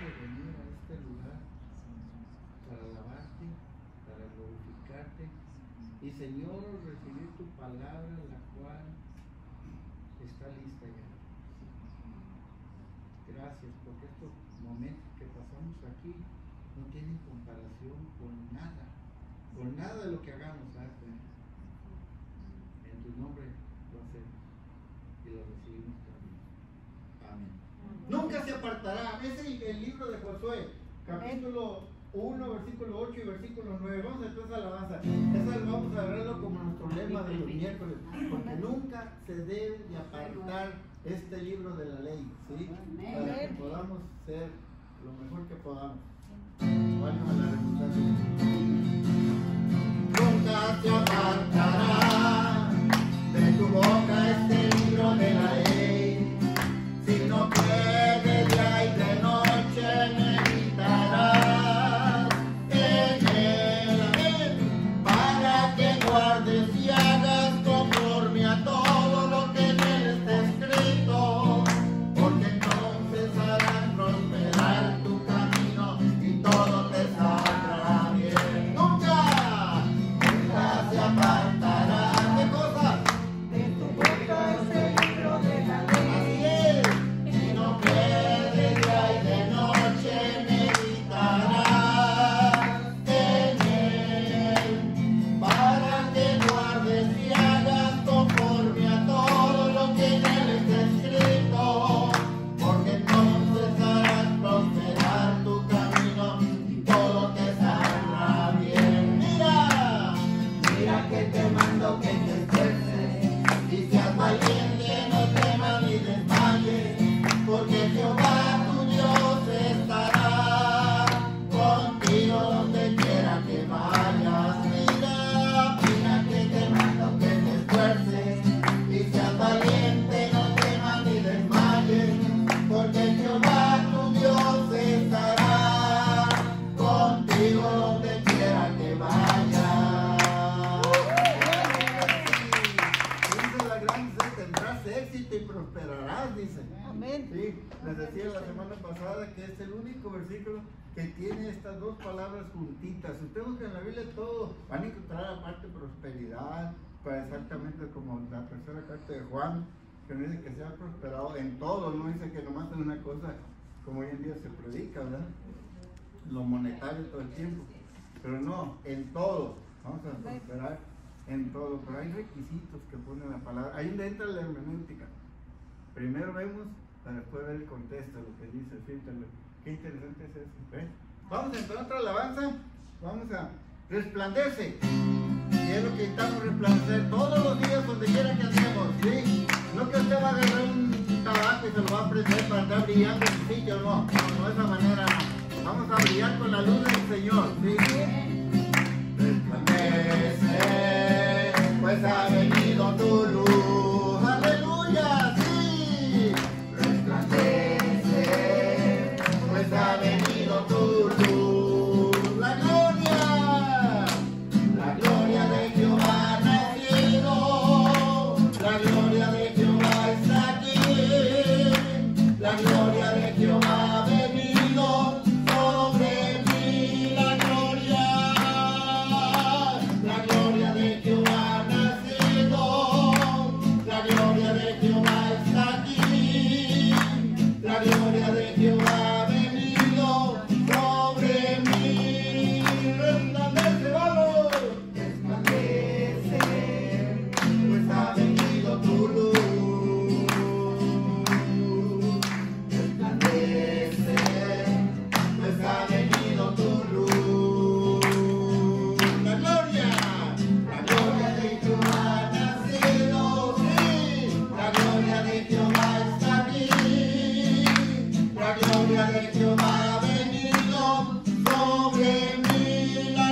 de venir a este lugar para alabarte, para glorificarte y, Señor, recibir tu palabra, la cual está lista ya. Gracias, porque estos momentos que pasamos aquí no tienen comparación con nada de lo que hagamos, ¿sabes? En tu nombre lo hacemos y lo recibimos también. Amén. Nunca se apartará. Ese es el libro de Josué, capítulo 1, versículo 8 y versículo 9. Vamos entonces a alabanza. Esa vamos a verlo como nuestro lema de los miércoles, porque nunca se debe de apartar este libro de la ley, ¿sí? Para que podamos ser lo mejor que podamos. Vamos a la redundancia. Nunca se apartará de tu boca este libro de la ley, sino que de día y de noche meditarás en él, amén, para que guardes y hagas conforme a todo lo que en él está escrito, porque entonces harás prosperar tu camino y todo te saldrá bien. Nunca se apartará. ¿Qué cosa? De tu boca este libro de la ley. Así es, sino que de día y de noche meditarás en él, para que guardes y hagas conforme a todo lo que en él está escrito, porque entonces harás prosperar tu camino y todo te saldrá bien. Mira que te mando que te esfuerces y seas valiente, no temas ni desmayes, porque Jehová tu Dios estará contigo donde quiera que vayas. Mira que te mando que te esfuerces y seas valiente, no temas ni desmayes, porque Jehová tu Dios estará contigo donde quiera que vayas. Dice la gran C, tendrás éxito y prosperarás, dice. Amén. Sí, les decía la semana pasada que es el único versículo que tiene estas dos palabras juntitas. Si ustedes buscan en la Biblia todo, van a encontrar aparte prosperidad, pues exactamente como la tercera carta de Juan, que no dice que sea prosperado en todo, no dice que nomás en una cosa como hoy en día se predica, ¿verdad? Lo monetario todo el tiempo, pero no, en todo, vamos a prosperar en todo, pero hay requisitos que pone la palabra, ahí donde entra la hermenéutica. Primero vemos para después ver el contexto, lo que dice, fíjate, qué interesante es eso, ¿ves? Vamos a entrar a otra alabanza, vamos a resplandece, y es lo que necesitamos resplandecer todos los días donde quiera que andemos, ¿sí? No que usted va a agarrar un tabaco y se lo va a prender para andar brillando en el sitio, no, de esa manera no. Vamos a brillar con la luz del Señor, ¿sí? Resplandece, pues ha venido tu luz, aleluya, sí. Resplandece, pues ha venido tu luz, la gloria de Jehová ha nacido, la gloria de Jehová está aquí, la gloria de Jehová ha venido sobre mí, la gloria de Jehová ha nacido, la gloria de Jehová está aquí, la gloria de Jehová ha venido sobre mí. Resplandece, vamos. Resplandece, pues ha venido tu luz. Resplandece, pues ha venido tu luz. La gloria de Jehová ha nacido, sí, la gloria de Jehová está aquí, la gloria de Jehová ha venido sobre mí, la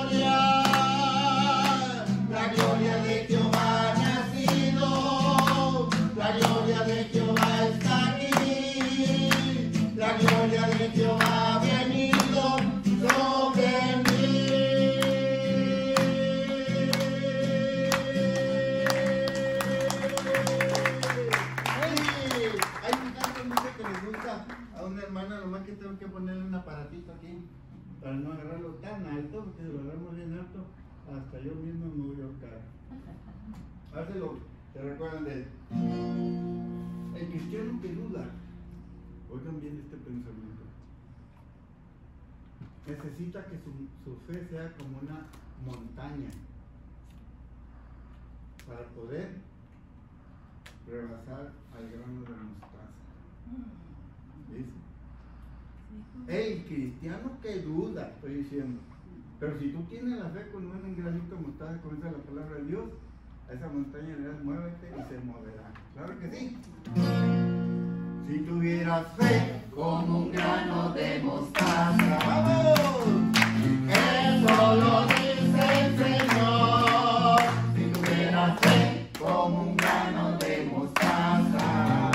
gloria de Jehová ha nacido, la gloria de Jehová está aquí, la gloria de Jehová ha venido sobre mí. Sí, hay un canto dice que les gusta a una hermana nomás que tengo que ponerle un aparatito aquí para no agarrarlo tan alto, porque si lo agarramos bien alto, hasta yo mismo me voy a ahorcar. Hácelo, te recuerdan de él. El cristiano que duda, oigan bien este pensamiento, necesita que su fe sea como una montaña para poder rebasar al grano de mostaza. ¿Dice? El cristiano que duda, estoy diciendo. Pero si tú tienes la fe con un granito de mostaza, con esa la palabra de Dios, a esa montaña le das muévete y se moverá. Claro que sí. Si tuvieras fe Como un grano de mostaza. ¡vamos! Eso lo dice el Señor. Si tuvieras fe como un grano de mostaza.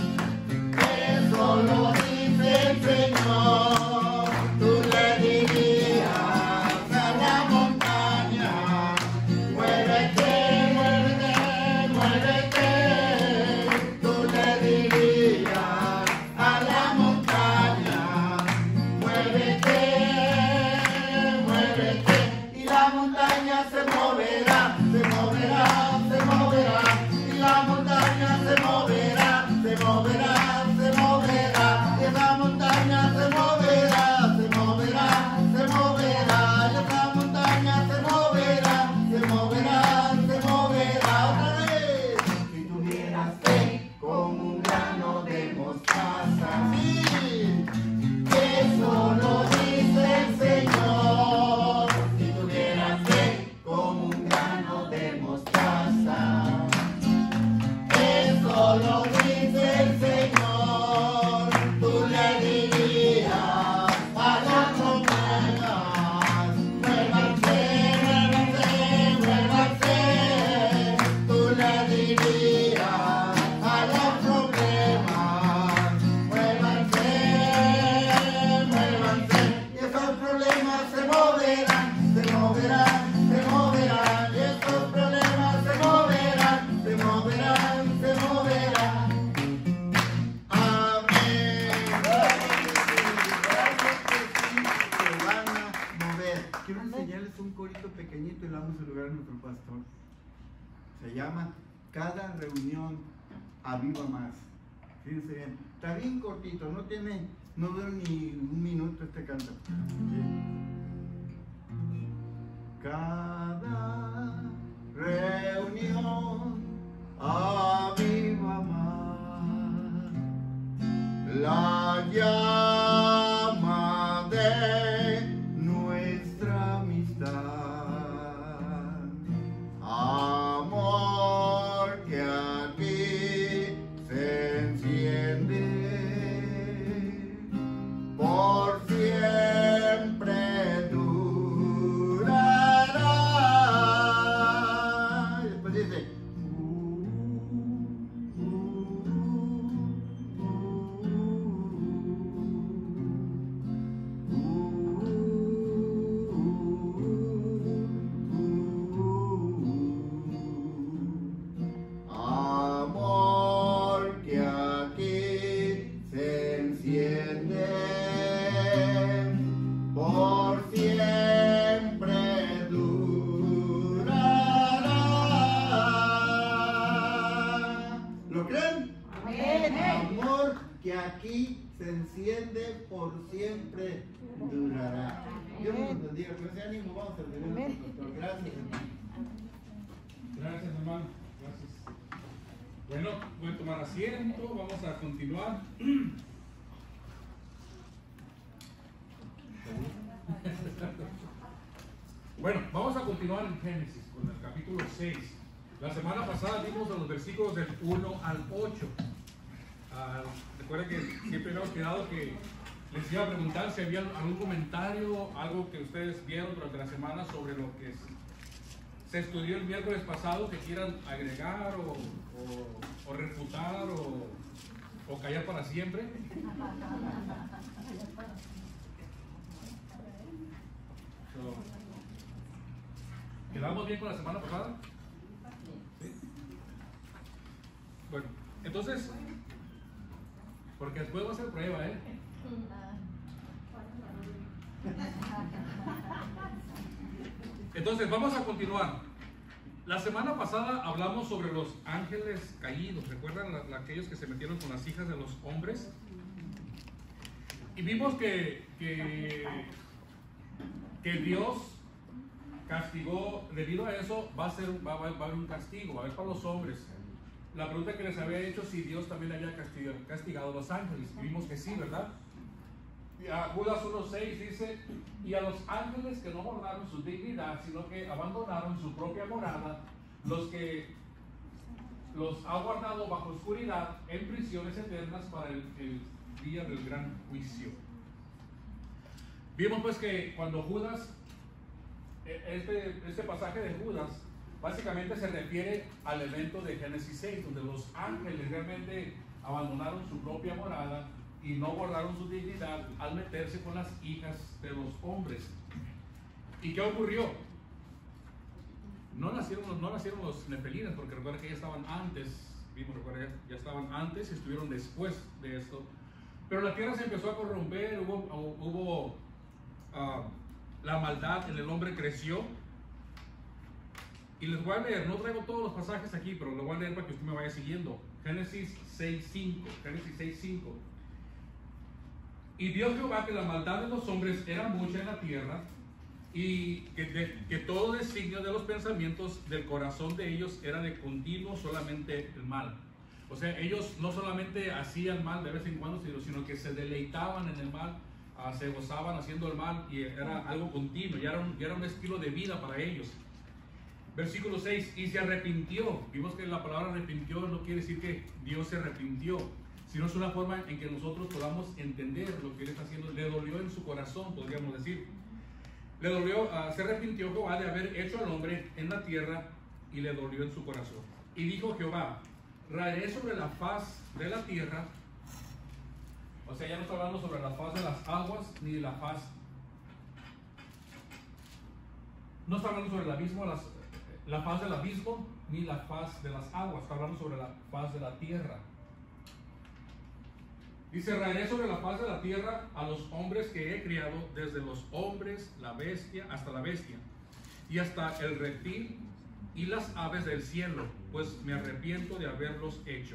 Eso lo dice el Señor. Tú le dirías a la montaña: muévete, muévete, muévete. Tú le dirías a la montaña: muévete, muévete. Y la montaña se moverá, se moverá, se moverá. Y la montaña se moverá, se moverá, se moverá. Y esa montaña se moverá, se moverá, se moverá. Y esa montaña se moverá, se moverá, se moverá. Otra vez. Si tuvieras fe como un grano de mostaza. Sí. Eso lo dice el Señor. Si tuvieras fe como un grano de mostaza. Eso lo dice el Señor. Tú le dirías a las montañas: muévanse, muévanse, muévanse. Tú le dirías a los problemas: muévanse, muévanse. Y esos problemas se moverán, se moverán, se moverán. Y esos problemas se moverán, se moverán, se moverán. Amén. Se van a mover. Quiero enseñarles un corito pequeñito y le vamos a saludar a nuestro pastor. Se llama Cada reunión aviva más. Fíjense bien. Está bien cortito, no dura ni un minuto este canto. Cada reunión aviva más la llama de nuestra amistad, amor que aquí se enciende por siempre durará. Y después dice amor que aquí se enciende por siempre durará. ¿Lo creen? Amor que aquí se enciende por siempre durará. Dios nos bendiga. Con ese ánimo vamos a terminar nuestro pastor. Gracias, hermano. Gracias, hermano. Gracias. Bueno, voy a tomar asiento. Vamos a continuar. Bueno, vamos a continuar en Génesis con el capítulo 6. La semana pasada vimos los versículos del 1 al 8. Recuerden que siempre habíamos quedado que les iba a preguntar si había algún comentario, algo que ustedes vieron durante la semana sobre lo que se estudió el miércoles pasado, que quieran agregar o refutar o callar para siempre. ¿Quedamos bien con la semana pasada? ¿Sí? Bueno, entonces, porque después va a ser prueba, ¿eh? Entonces, vamos a continuar. La semana pasada hablamos sobre los ángeles caídos. ¿Recuerdan aquellos que se metieron con las hijas de los hombres? Y vimos que Dios castigó, debido a eso va a haber un castigo, va a haber para los hombres. La pregunta que les había hecho si Dios también había castigado a los ángeles. Y vimos que sí, ¿verdad? Judas 1:6 dice: y a los ángeles que no guardaron su dignidad, sino que abandonaron su propia morada, los que los ha guardado bajo oscuridad en prisiones eternas para el día del gran juicio. Vimos pues que cuando Judas, este pasaje de Judas básicamente se refiere al evento de Génesis 6, donde los ángeles realmente abandonaron su propia morada y no guardaron su dignidad al meterse con las hijas de los hombres. ¿Y qué ocurrió? No nacieron los nefelinas, porque recuerden que ya estaban antes, ya estaban antes y estuvieron después de esto. Pero la tierra se empezó a corromper, hubo la maldad en el hombre creció. Y les voy a leer, no traigo todos los pasajes aquí, pero lo voy a leer para que usted me vaya siguiendo. Génesis 6:5. Y vio Jehová que la maldad de los hombres era mucha en la tierra, y que todo designio de los pensamientos del corazón de ellos era de continuo solamente el mal. O sea, ellos no solamente hacían mal de vez en cuando, sino que se deleitaban en el mal, se gozaban haciendo el mal, y era algo continuo, ya era un estilo de vida para ellos. Versículo 6, y se arrepintió. Vimos que la palabra arrepintió no quiere decir que Dios se arrepintió, sino es una forma en que nosotros podamos entender lo que Él está haciendo. Le dolió en su corazón, podríamos decir. Le dolió, se arrepintió Jehová de haber hecho al hombre en la tierra, y le dolió en su corazón. Y dijo Jehová: raeré sobre la faz de la tierra. O sea, ya no está hablando sobre la faz de las aguas, ni de la faz. No está hablando sobre el abismo, la faz del abismo, ni la faz de las aguas. Está hablando sobre la faz de la tierra. Dice: raeré sobre la faz de la tierra a los hombres que he criado, desde los hombres, la bestia, hasta la bestia, y hasta el reptil y las aves del cielo, pues me arrepiento de haberlos hecho.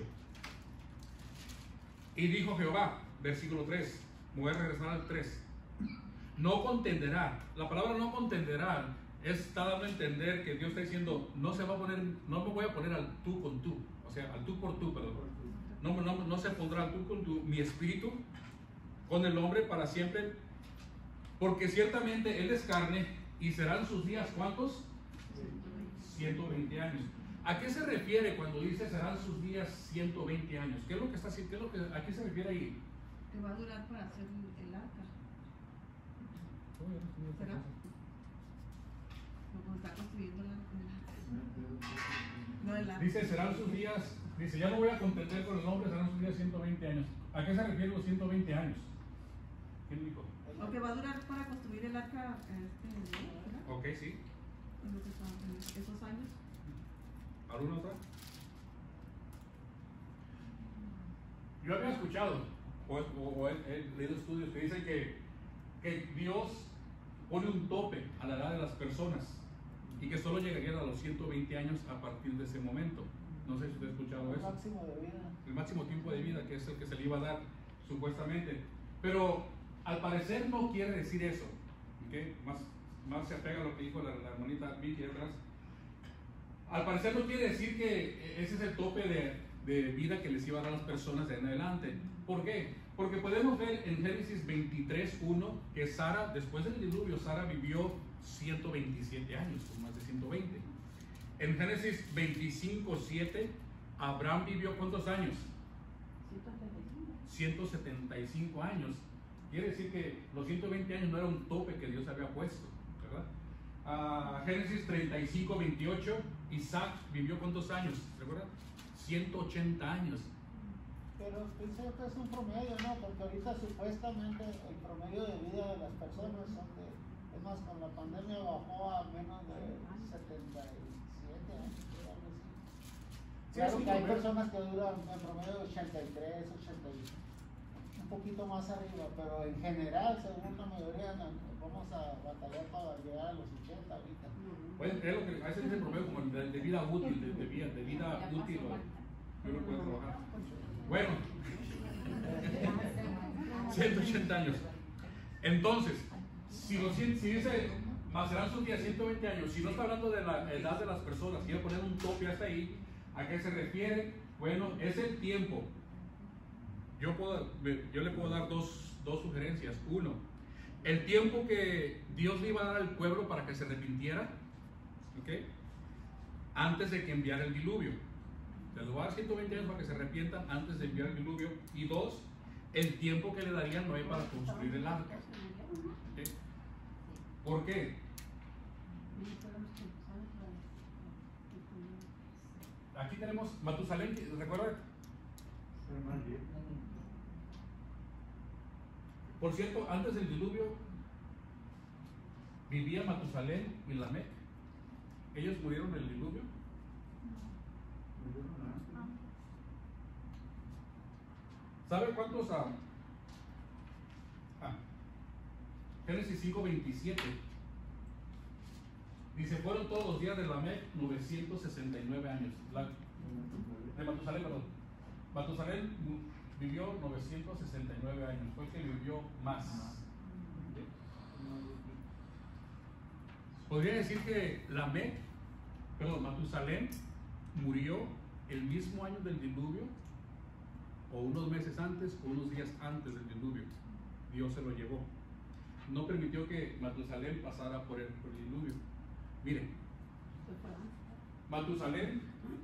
Y dijo Jehová, versículo 3, me voy a regresar al 3, no contenderá. La palabra no contenderá está dando a entender que Dios está diciendo: no me voy a poner al tú con tú, o sea, al tú por tú, perdón. No se pondrá al tú con tú mi espíritu con el hombre para siempre, porque ciertamente él es carne, y serán sus días, ¿cuántos? 120 años. ¿A qué se refiere cuando dice serán sus días 120 años? ¿Qué es lo que está haciendo? ¿A qué se refiere ahí? Que va a durar para hacer el arca. ¿Será? Como está construyendo el arca. No, el arca. Dice serán sus días, dice ya no voy a contender con el hombre, serán sus días 120 años. ¿A qué se refiere los 120 años? ¿Quién dijo? Lo que va a durar para construir el arca, ¿verdad? Ok, sí. En esos años. ¿Alguna otra? Yo había escuchado o he leído estudios que dicen que Dios pone un tope a la edad de las personas y que solo llegarían a los 120 años a partir de ese momento. No sé si usted ha escuchado eso. El máximo de vida. El máximo tiempo de vida, que es el que se le iba a dar supuestamente. Pero al parecer no quiere decir eso. ¿Okay? Más se apega a lo que dijo la hermanita Vicky atrás. Al parecer no quiere decir que ese es el tope de vida que les iba a dar a las personas de en adelante. ¿Por qué? Porque podemos ver en Génesis 23:1 que Sara, después del diluvio, Sara vivió 127 años, con más de 120. En Génesis 25:7, Abraham vivió ¿cuántos años? 175 años. Quiere decir que los 120 años no era un tope que Dios había puesto, ¿verdad? Génesis 35:28, Isaac vivió ¿cuántos años? ¿Recuerdan? 180 años. Pero pienso que es un promedio, ¿no? Porque ahorita supuestamente el promedio de vida de las personas son es más, con la pandemia bajó a menos de 77 años, algo así. Sí, Claro sí, que hay personas que duran en promedio 83, 85. un poquito más arriba, pero en general, según la mayoría, vamos a batallar para llegar a los 80 ahorita. Bueno, es lo que a veces dice el promedio como de vida útil, de vida útil, yo no puedo trabajar. Bueno, 180 años. Entonces, si dice pasarán sus días 120 años, si no está hablando de la edad de las personas, quiero poner un tope hasta ahí, ¿a qué se refiere? Bueno, es el tiempo. Yo le puedo dar dos sugerencias. Uno, el tiempo que Dios le iba a dar al pueblo para que se arrepintiera, ¿ok? Antes de que enviara el diluvio. Les voy a dar 120 años para que se arrepientan antes de enviar el diluvio. Y dos, el tiempo que le daría Noé para construir el arca. ¿Okay? ¿Por qué? Aquí tenemos Matusalén, ¿recuerda? Por cierto, antes del diluvio vivía Matusalén y Lamec. ¿Ellos murieron en el diluvio? ¿Sabe cuántos? Génesis 5:27 dice: fueron todos los días de Lamec 969 años. De Matusalén, perdón. Matusalén vivió 969 años, fue el que vivió más. Podría decir que Matusalén murió el mismo año del diluvio, o unos meses antes, o unos días antes del diluvio. Dios se lo llevó. No permitió que Matusalén pasara por el diluvio. Miren, Matusalén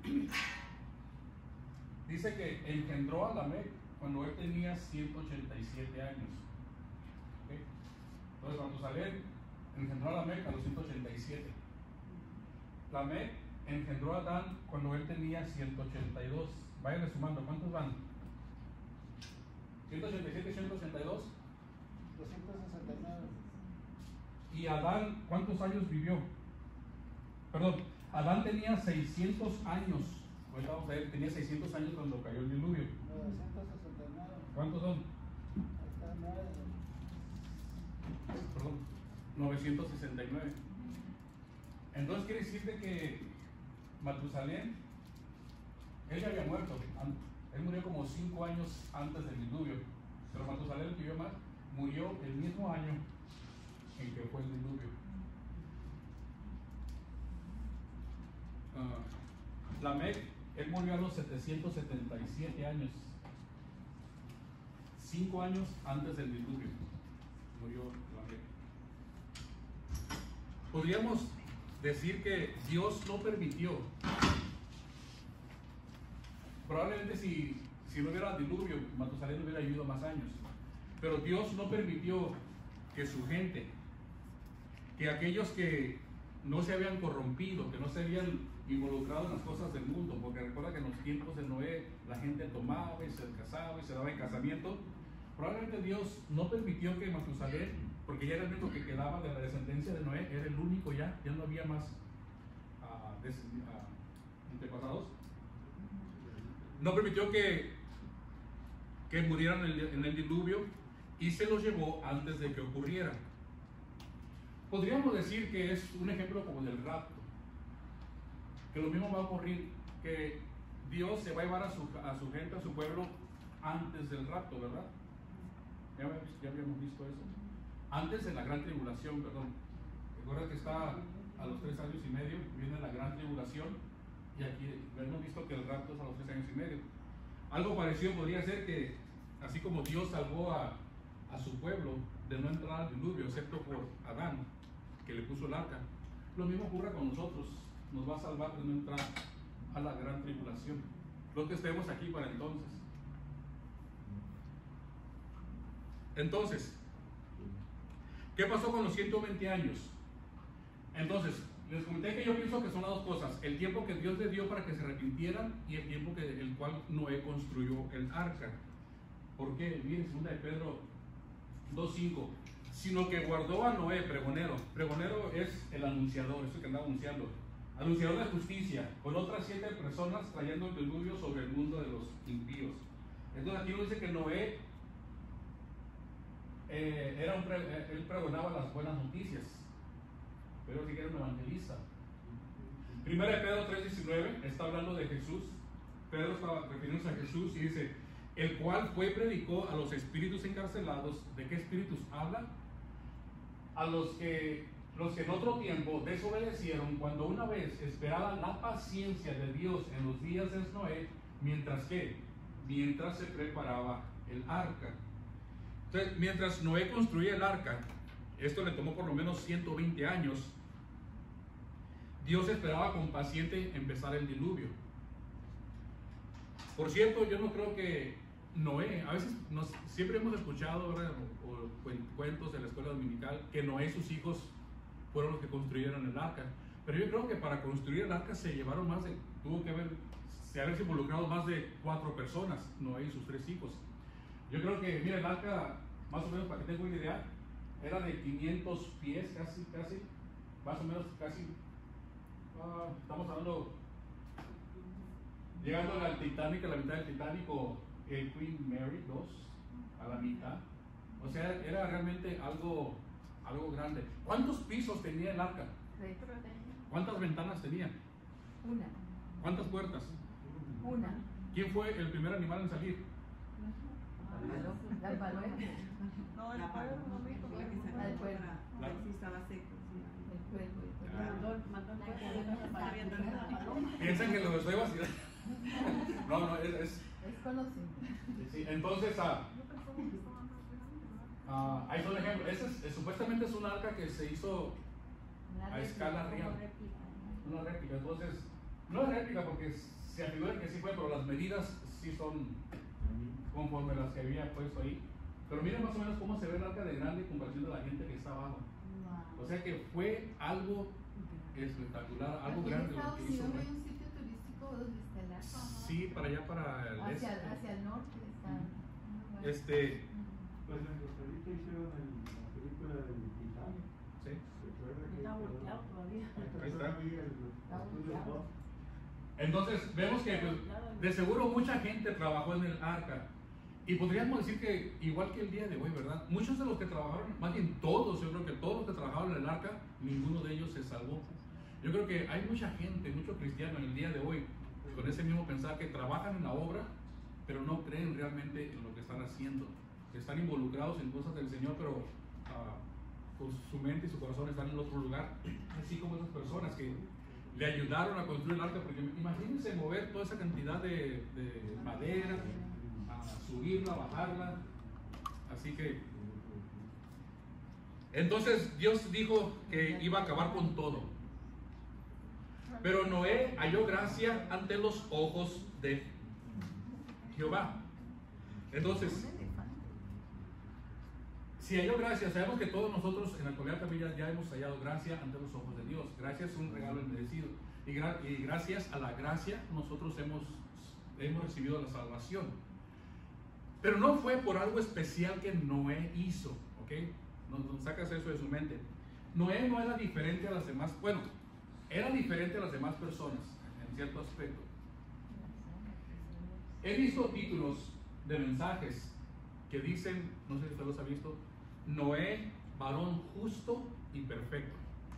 dice que engendró a Lamec cuando él tenía 187 años. ¿Okay? Entonces Matusalén engendró a Lamec a los 187. Lamec engendró a Adán cuando él tenía 182. Vayan sumando, ¿cuántos van? 187 y 182. 269. ¿Y Adán cuántos años vivió? Perdón, Adán tenía 600 años. Ahorita vamos a ver, tenía 600 años cuando cayó el diluvio. 969. ¿Cuántos son? Está 9. Perdón, 969. Entonces quiere decirte que Matusalén, él ya había muerto. Él murió como 5 años antes del diluvio. Pero Matusalén, el que vivió más, murió el mismo año en que fue el diluvio. Lamec, él murió a los 777 años. 5 años antes del diluvio murió Lamec. Podríamos decir que Dios no permitió. Probablemente si no hubiera diluvio, Matusalén hubiera vivido más años. Pero Dios no permitió que su gente, que aquellos que no se habían corrompido, que no se habían involucrado en las cosas del mundo, porque recuerda que en los tiempos de Noé la gente tomaba y se casaba y se daba en casamiento. Probablemente Dios no permitió que Matusalén, porque ya era el único que quedaba de la descendencia de Noé, era el único ya no había más antepasados. No permitió que murieran en el diluvio y se los llevó antes de que ocurriera. Podríamos decir que es un ejemplo como del rapto, que lo mismo va a ocurrir, que Dios se va a llevar a su gente, a su pueblo, antes del rapto, ¿verdad? Ya habíamos visto eso. Antes de la gran tribulación, perdón. Recuerda que está a los 3 años y medio, viene la gran tribulación, y aquí hemos visto que el rapto es a los 3 años y medio. Algo parecido podría ser que, así como Dios salvó a su pueblo de no entrar al diluvio, excepto por Adán, que le puso el arca, lo mismo ocurre con nosotros. Nos va a salvar de no entrar a la gran tribulación, los que estemos aquí para entonces. Entonces, ¿qué pasó con los 120 años? Entonces, les comenté que yo pienso que son las dos cosas: el tiempo que Dios les dio para que se arrepintieran y el tiempo el cual Noé construyó el arca. ¿Por qué? Miren, 2 de Pedro 2:5. Sino que guardó a Noé, pregonero. Pregonero es el anunciador, eso que anda anunciando. Anunciador de justicia, con otras 7 personas trayendo el diluvio sobre el mundo de los impíos. Entonces aquí nos dice que Noé él pregonaba las buenas noticias, pero sí que era un evangelista. Primera de Pedro 3:19 está hablando de Jesús. Pedro estaba refiriéndose a Jesús y dice: el cual predicó a los espíritus encarcelados. ¿De qué espíritus habla? A los que en otro tiempo desobedecieron, cuando una vez esperaban la paciencia de Dios en los días de Noé, mientras se preparaba el arca. Entonces, mientras Noé construía el arca, esto le tomó por lo menos 120 años, Dios esperaba con paciencia empezar el diluvio. Por cierto, yo no creo que Noé, a veces siempre hemos escuchado, ¿verdad?, o cuentos de la escuela dominical, que Noé y sus hijos fueron los que construyeron el arca. Pero yo creo que para construir el arca tuvo que haberse involucrado más de 4 personas, Noé y sus 3 hijos. Yo creo que, mira, el arca, más o menos para que tengan una idea, era de 500 pies, casi, más o menos casi, estamos hablando, llegando al Titanic, a la mitad del Titanic, o el Queen Mary 2, a la mitad. O sea, era realmente algo grande. ¿Cuántos pisos tenía el arca? ¿Cuántas ventanas tenía? Una. ¿Cuántas puertas? Una. ¿Quién fue el primer animal en salir? La paloma. No, el pueblo no me dijo La del pueblo. sí estaba seco. Piensan que lo estoy vacilando. No, es conocido. sí, entonces, ahí son ejemplos. Supuestamente es un arca que se hizo a escala real. Una réplica. Entonces, no es réplica porque se afiguran que sí fue, pero las medidas sí son conforme las que había puesto ahí. Pero miren más o menos cómo se ve el arca de grande en comparación de la gente que está abajo. O sea que fue algo espectacular, algo grande lo que hizo. ¿Hay un sitio turístico donde está el arca? Sí, para allá, para el este. Hacia el norte está. Pues en Costa Rica hicieron la película del Titanic. Sí. Recuerda que Está volteado todavía. Ahí está. Estudios Bob. Entonces vemos que pues, de seguro mucha gente trabajó en el arca. Y podríamos decir que igual que el día de hoy, ¿verdad? Muchos de los que trabajaron, más bien todos, yo creo que todos los que trabajaron en el arca, ninguno de ellos se salvó. Yo creo que hay mucha gente, muchos cristianos en el día de hoy, con ese mismo pensar, que trabajan en la obra, pero no creen realmente en lo que están haciendo. Están involucrados en cosas del Señor, pero con su mente y su corazón están en otro lugar. Así como esas personas que le ayudaron a construir el arca, porque imagínense mover toda esa cantidad de madera, subirla, bajarla. Así que entonces Dios dijo que iba a acabar con todo, pero Noé halló gracia ante los ojos de Jehová. Entonces, si halló gracia, sabemos que todos nosotros en la actualidad también ya hemos hallado gracia ante los ojos de Dios. Gracia es un regalo inmerecido, y gracias a la gracia nosotros hemos recibido la salvación. Pero no fue por algo especial que Noé hizo, ¿ok? No sacas eso de su mente. Noé no era diferente a las demás, bueno, era diferente a las demás personas en cierto aspecto. He visto títulos de mensajes que dicen, no sé si usted los ha visto, Noé, varón justo y perfecto.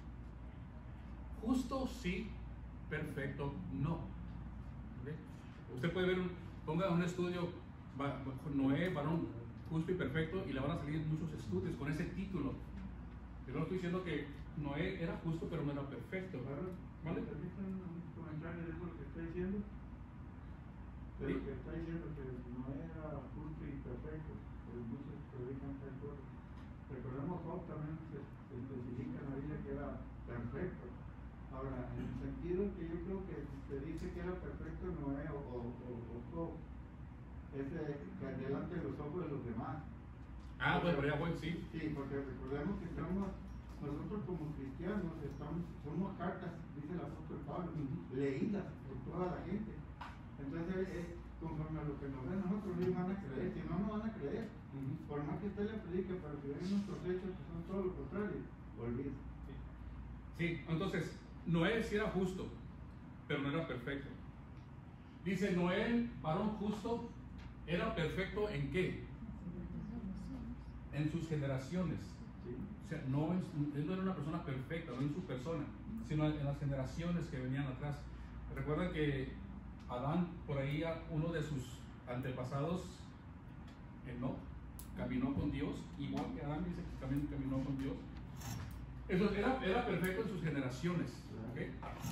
Justo sí, perfecto no. ¿Okay? Usted puede ver, ponga un estudio, Noé, varón justo y perfecto, y le van a salir muchos estudios con ese título. Yo no estoy diciendo que Noé era justo, pero no era perfecto. ¿Vale? Permítanme un comentario de eso lo que está diciendo. De lo que está diciendo que no era justo y perfecto, pero muchos predican tal cosa. Recordemos Job también se especifica en la Biblia que era perfecto. Ahora, en el sentido que yo creo que se dice que era perfecto Noé o Job, es que delante de los ojos de los demás. Bueno, ya voy, sí. Sí, porque recordemos que nosotros como cristianos somos cartas, dice el apóstol Pablo, leídas por toda la gente. Entonces, conforme a lo que nos ven nosotros, ellos van a creer. Si no, no van a creer. Por más que usted le predique, pero si ven nuestros hechos que son todo lo contrario, olvídese. Sí, entonces, Noé sí era justo, pero no era perfecto. Dice Noé, varón justo, ¿era perfecto en qué? en sus generaciones. Sí. O sea, él no era una persona perfecta, no en su persona, sino en las generaciones que venían atrás. Recuerdan que Adán, por ahí, uno de sus antepasados, Enoc, caminó con Dios, igual que Adán dice que también caminó con Dios. Eso era perfecto en sus generaciones. ¿Okay?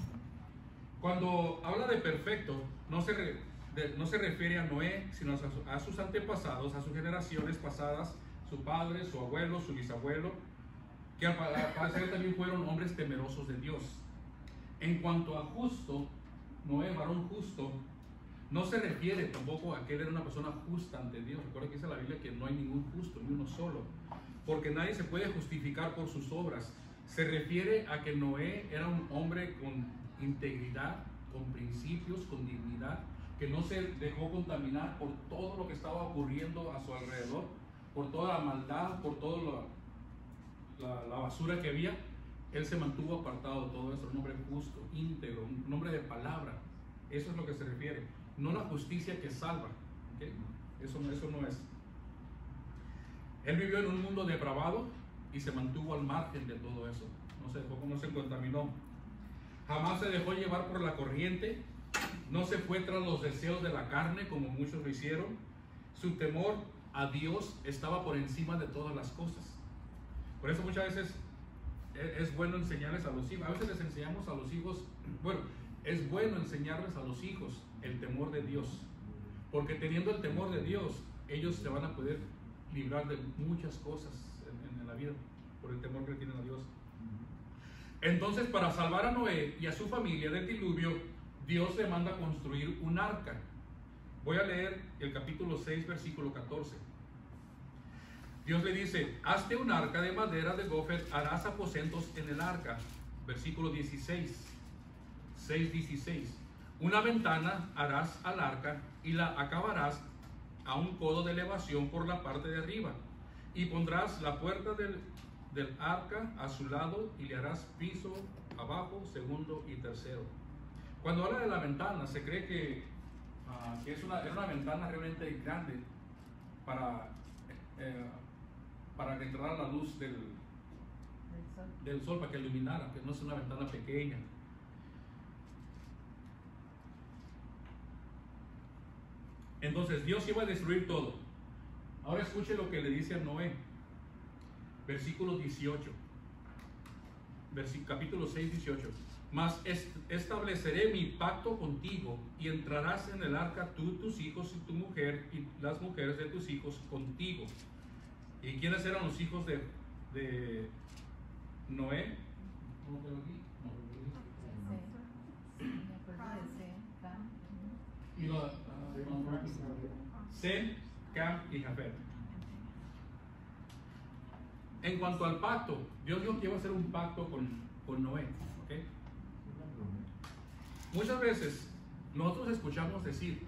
Cuando habla de perfecto, no se refiere a Noé, sino a sus antepasados, a sus generaciones pasadas, su padre, su abuelo, su bisabuelo, que al parecer también fueron hombres temerosos de Dios. En cuanto a justo, Noé, varón justo, no se refiere tampoco a que él era una persona justa ante Dios. Recuerda que dice la Biblia que no hay ningún justo, ni uno solo, porque nadie se puede justificar por sus obras. Se refiere a que Noé era un hombre con integridad, con principios, con dignidad, que no se dejó contaminar por todo lo que estaba ocurriendo a su alrededor, por toda la maldad, por toda la basura que había. Él se mantuvo apartado de todo eso, un hombre justo, íntegro, un hombre de palabra. Eso es lo que se refiere, no la justicia que salva. ¿Okay? Eso no es. Él vivió en un mundo depravado y se mantuvo al margen de todo eso. No se contaminó. Jamás se dejó llevar por la corriente. No se fue tras los deseos de la carne como muchos lo hicieron. Su temor a Dios estaba por encima de todas las cosas. Por eso muchas veces es bueno enseñarles a los hijos. A veces les enseñamos a los hijos, bueno, es bueno enseñarles a los hijos el temor de Dios. Porque teniendo el temor de Dios, ellos se van a poder librar de muchas cosas en la vida, por el temor que tienen a Dios. Entonces, para salvar a Noé y a su familia del diluvio, Dios le manda construir un arca. Voy a leer el capítulo 6, versículo 14. Dios le dice: hazte un arca de madera de gofer, harás aposentos en el arca. Versículo 16, 6:16. Una ventana harás al arca y la acabarás a un codo de elevación por la parte de arriba, y pondrás la puerta del arca a su lado y le harás piso abajo, segundo y tercero. Cuando habla de la ventana, se cree que era una ventana realmente grande para que entrara la luz del sol, para que iluminara, que no es una ventana pequeña. Entonces Dios iba a destruir todo. Ahora escuche lo que le dice a Noé. Versículo 18. Capítulo 6, 18. Mas estableceré mi pacto contigo y entrarás en el arca tú, tus hijos y tu mujer y las mujeres de tus hijos contigo. ¿Y quiénes eran los hijos de Noé? ¿No lo tengo aquí? Sem, Cam y Jafet. En cuanto al pacto, Dios dijo que iba a hacer un pacto con Noé. ¿Okay? Muchas veces nosotros escuchamos decir,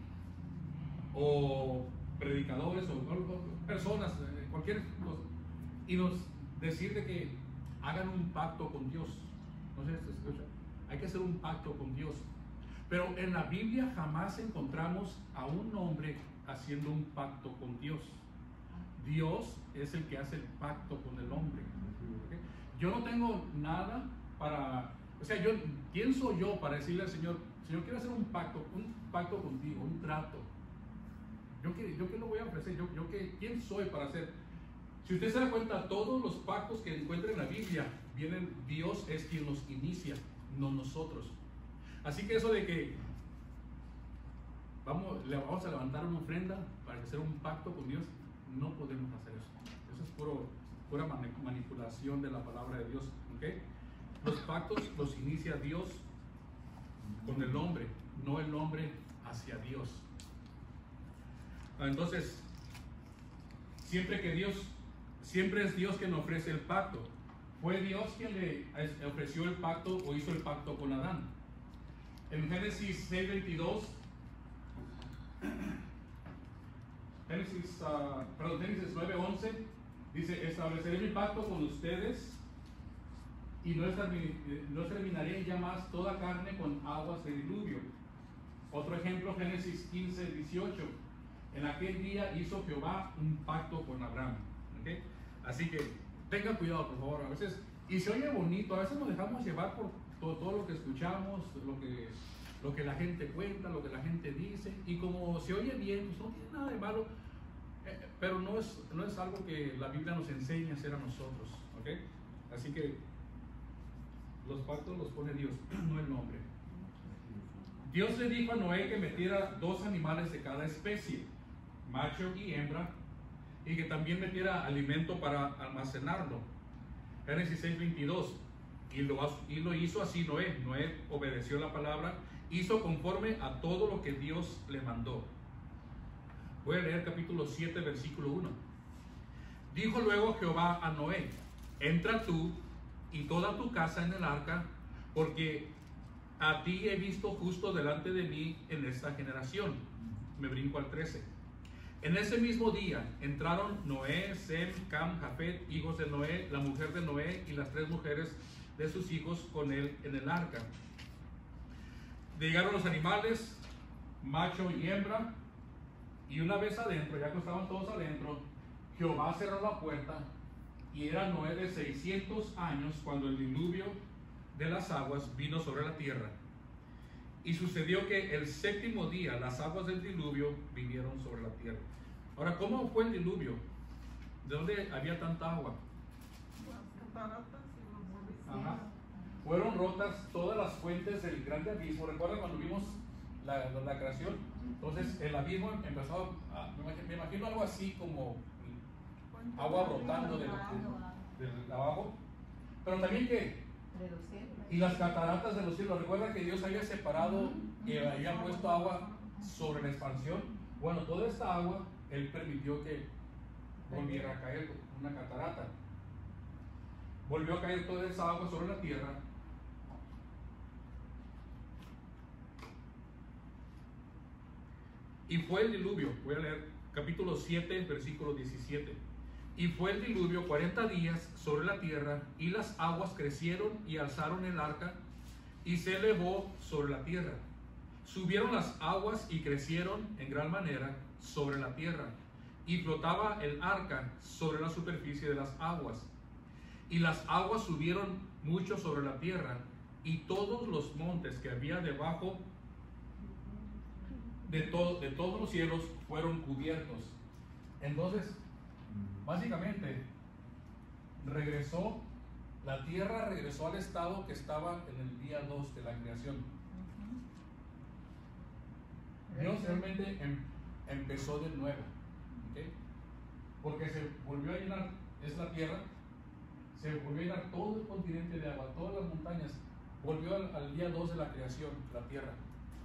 o predicadores o personas, cualquier cosa, y nos decir de que hagan un pacto con Dios. No sé si se escucha. Hay que hacer un pacto con Dios. Pero en la Biblia jamás encontramos a un hombre haciendo un pacto con Dios. Dios es el que hace el pacto con el hombre. ¿Okay? Yo no tengo nada para, o sea, ¿quién soy yo para decirle al Señor, Señor, quiero hacer un pacto contigo, un trato? ¿Yo qué lo voy a ofrecer? ¿Quién soy para hacer? Si usted se da cuenta, todos los pactos que encuentra en la Biblia, Dios es quien los inicia, no nosotros. Así que eso de que le vamos a levantar una ofrenda para hacer un pacto con Dios, no podemos hacer eso. Eso es pura manipulación de la palabra de Dios. ¿Okay? Los pactos los inicia Dios con el hombre, no el hombre hacia Dios. Entonces, siempre es Dios quien ofrece el pacto. Fue Dios quien le ofreció el pacto o hizo el pacto con Adán. En Génesis 6:22, Génesis 9:11 dice: estableceré mi pacto con ustedes y no exterminaré ya más toda carne con aguas de diluvio. Otro ejemplo, Génesis 15:18. En aquel día hizo Jehová un pacto con Abraham. ¿Okay? Así que tenga cuidado, por favor. A veces, y se oye bonito, a veces nos dejamos llevar por todo lo que escuchamos, lo que la gente cuenta, lo que la gente dice, y como se oye bien, pues no tiene nada de malo, pero no es algo que la Biblia nos enseña a hacer a nosotros, ¿ok? Así que los pactos los pone Dios, no el hombre. Dios le dijo a Noé que metiera 2 animales de cada especie, macho y hembra, y que también metiera alimento para almacenarlo. Génesis 6:22. Y lo hizo así Noé. Noé obedeció la palabra, hizo conforme a todo lo que Dios le mandó. Voy a leer capítulo 7, versículo 1. Dijo luego Jehová a Noé: entra tú y toda tu casa en el arca, porque a ti he visto justo delante de mí en esta generación. Me brinco al 13. En ese mismo día entraron Noé, Sem, Cam, Jafet, hijos de Noé, la mujer de Noé y las 3 mujeres de sus hijos con él en el arca. Llegaron los animales, macho y hembra, y una vez adentro, ya que estaban todos adentro, Jehová cerró la puerta, y era Noé de 600 años cuando el diluvio de las aguas vino sobre la tierra. Y sucedió que el 7º día las aguas del diluvio vinieron sobre la tierra. Ahora, ¿cómo fue el diluvio? ¿De dónde había tanta agua? Ajá. Fueron rotas todas las fuentes del grande abismo. ¿Recuerdan cuando vimos la creación? Entonces el abismo empezó me imagino algo así como agua brotando del abajo. Pero también que y las cataratas de los cielos. ¿Recuerdan que Dios había separado y había puesto agua sobre la expansión? Bueno, toda esta agua Él permitió que volviera a caer una catarata. Volvió a caer toda esa agua sobre la tierra. Y fue el diluvio. Voy a leer capítulo 7, versículo 17. Y fue el diluvio 40 días sobre la tierra, y las aguas crecieron y alzaron el arca, y se elevó sobre la tierra. Subieron las aguas y crecieron en gran manera sobre la tierra, y flotaba el arca sobre la superficie de las aguas. Y las aguas subieron mucho sobre la tierra, y todos los montes que había debajo de todos los cielos fueron cubiertos. Entonces, básicamente, la tierra regresó al estado que estaba en el día 2 de la creación. Dios realmente empezó de nuevo, ¿okay? Porque se volvió a llenar, es la tierra, se volvió a llenar todo el continente de agua, todas las montañas, volvió al día 2 de la creación, la tierra.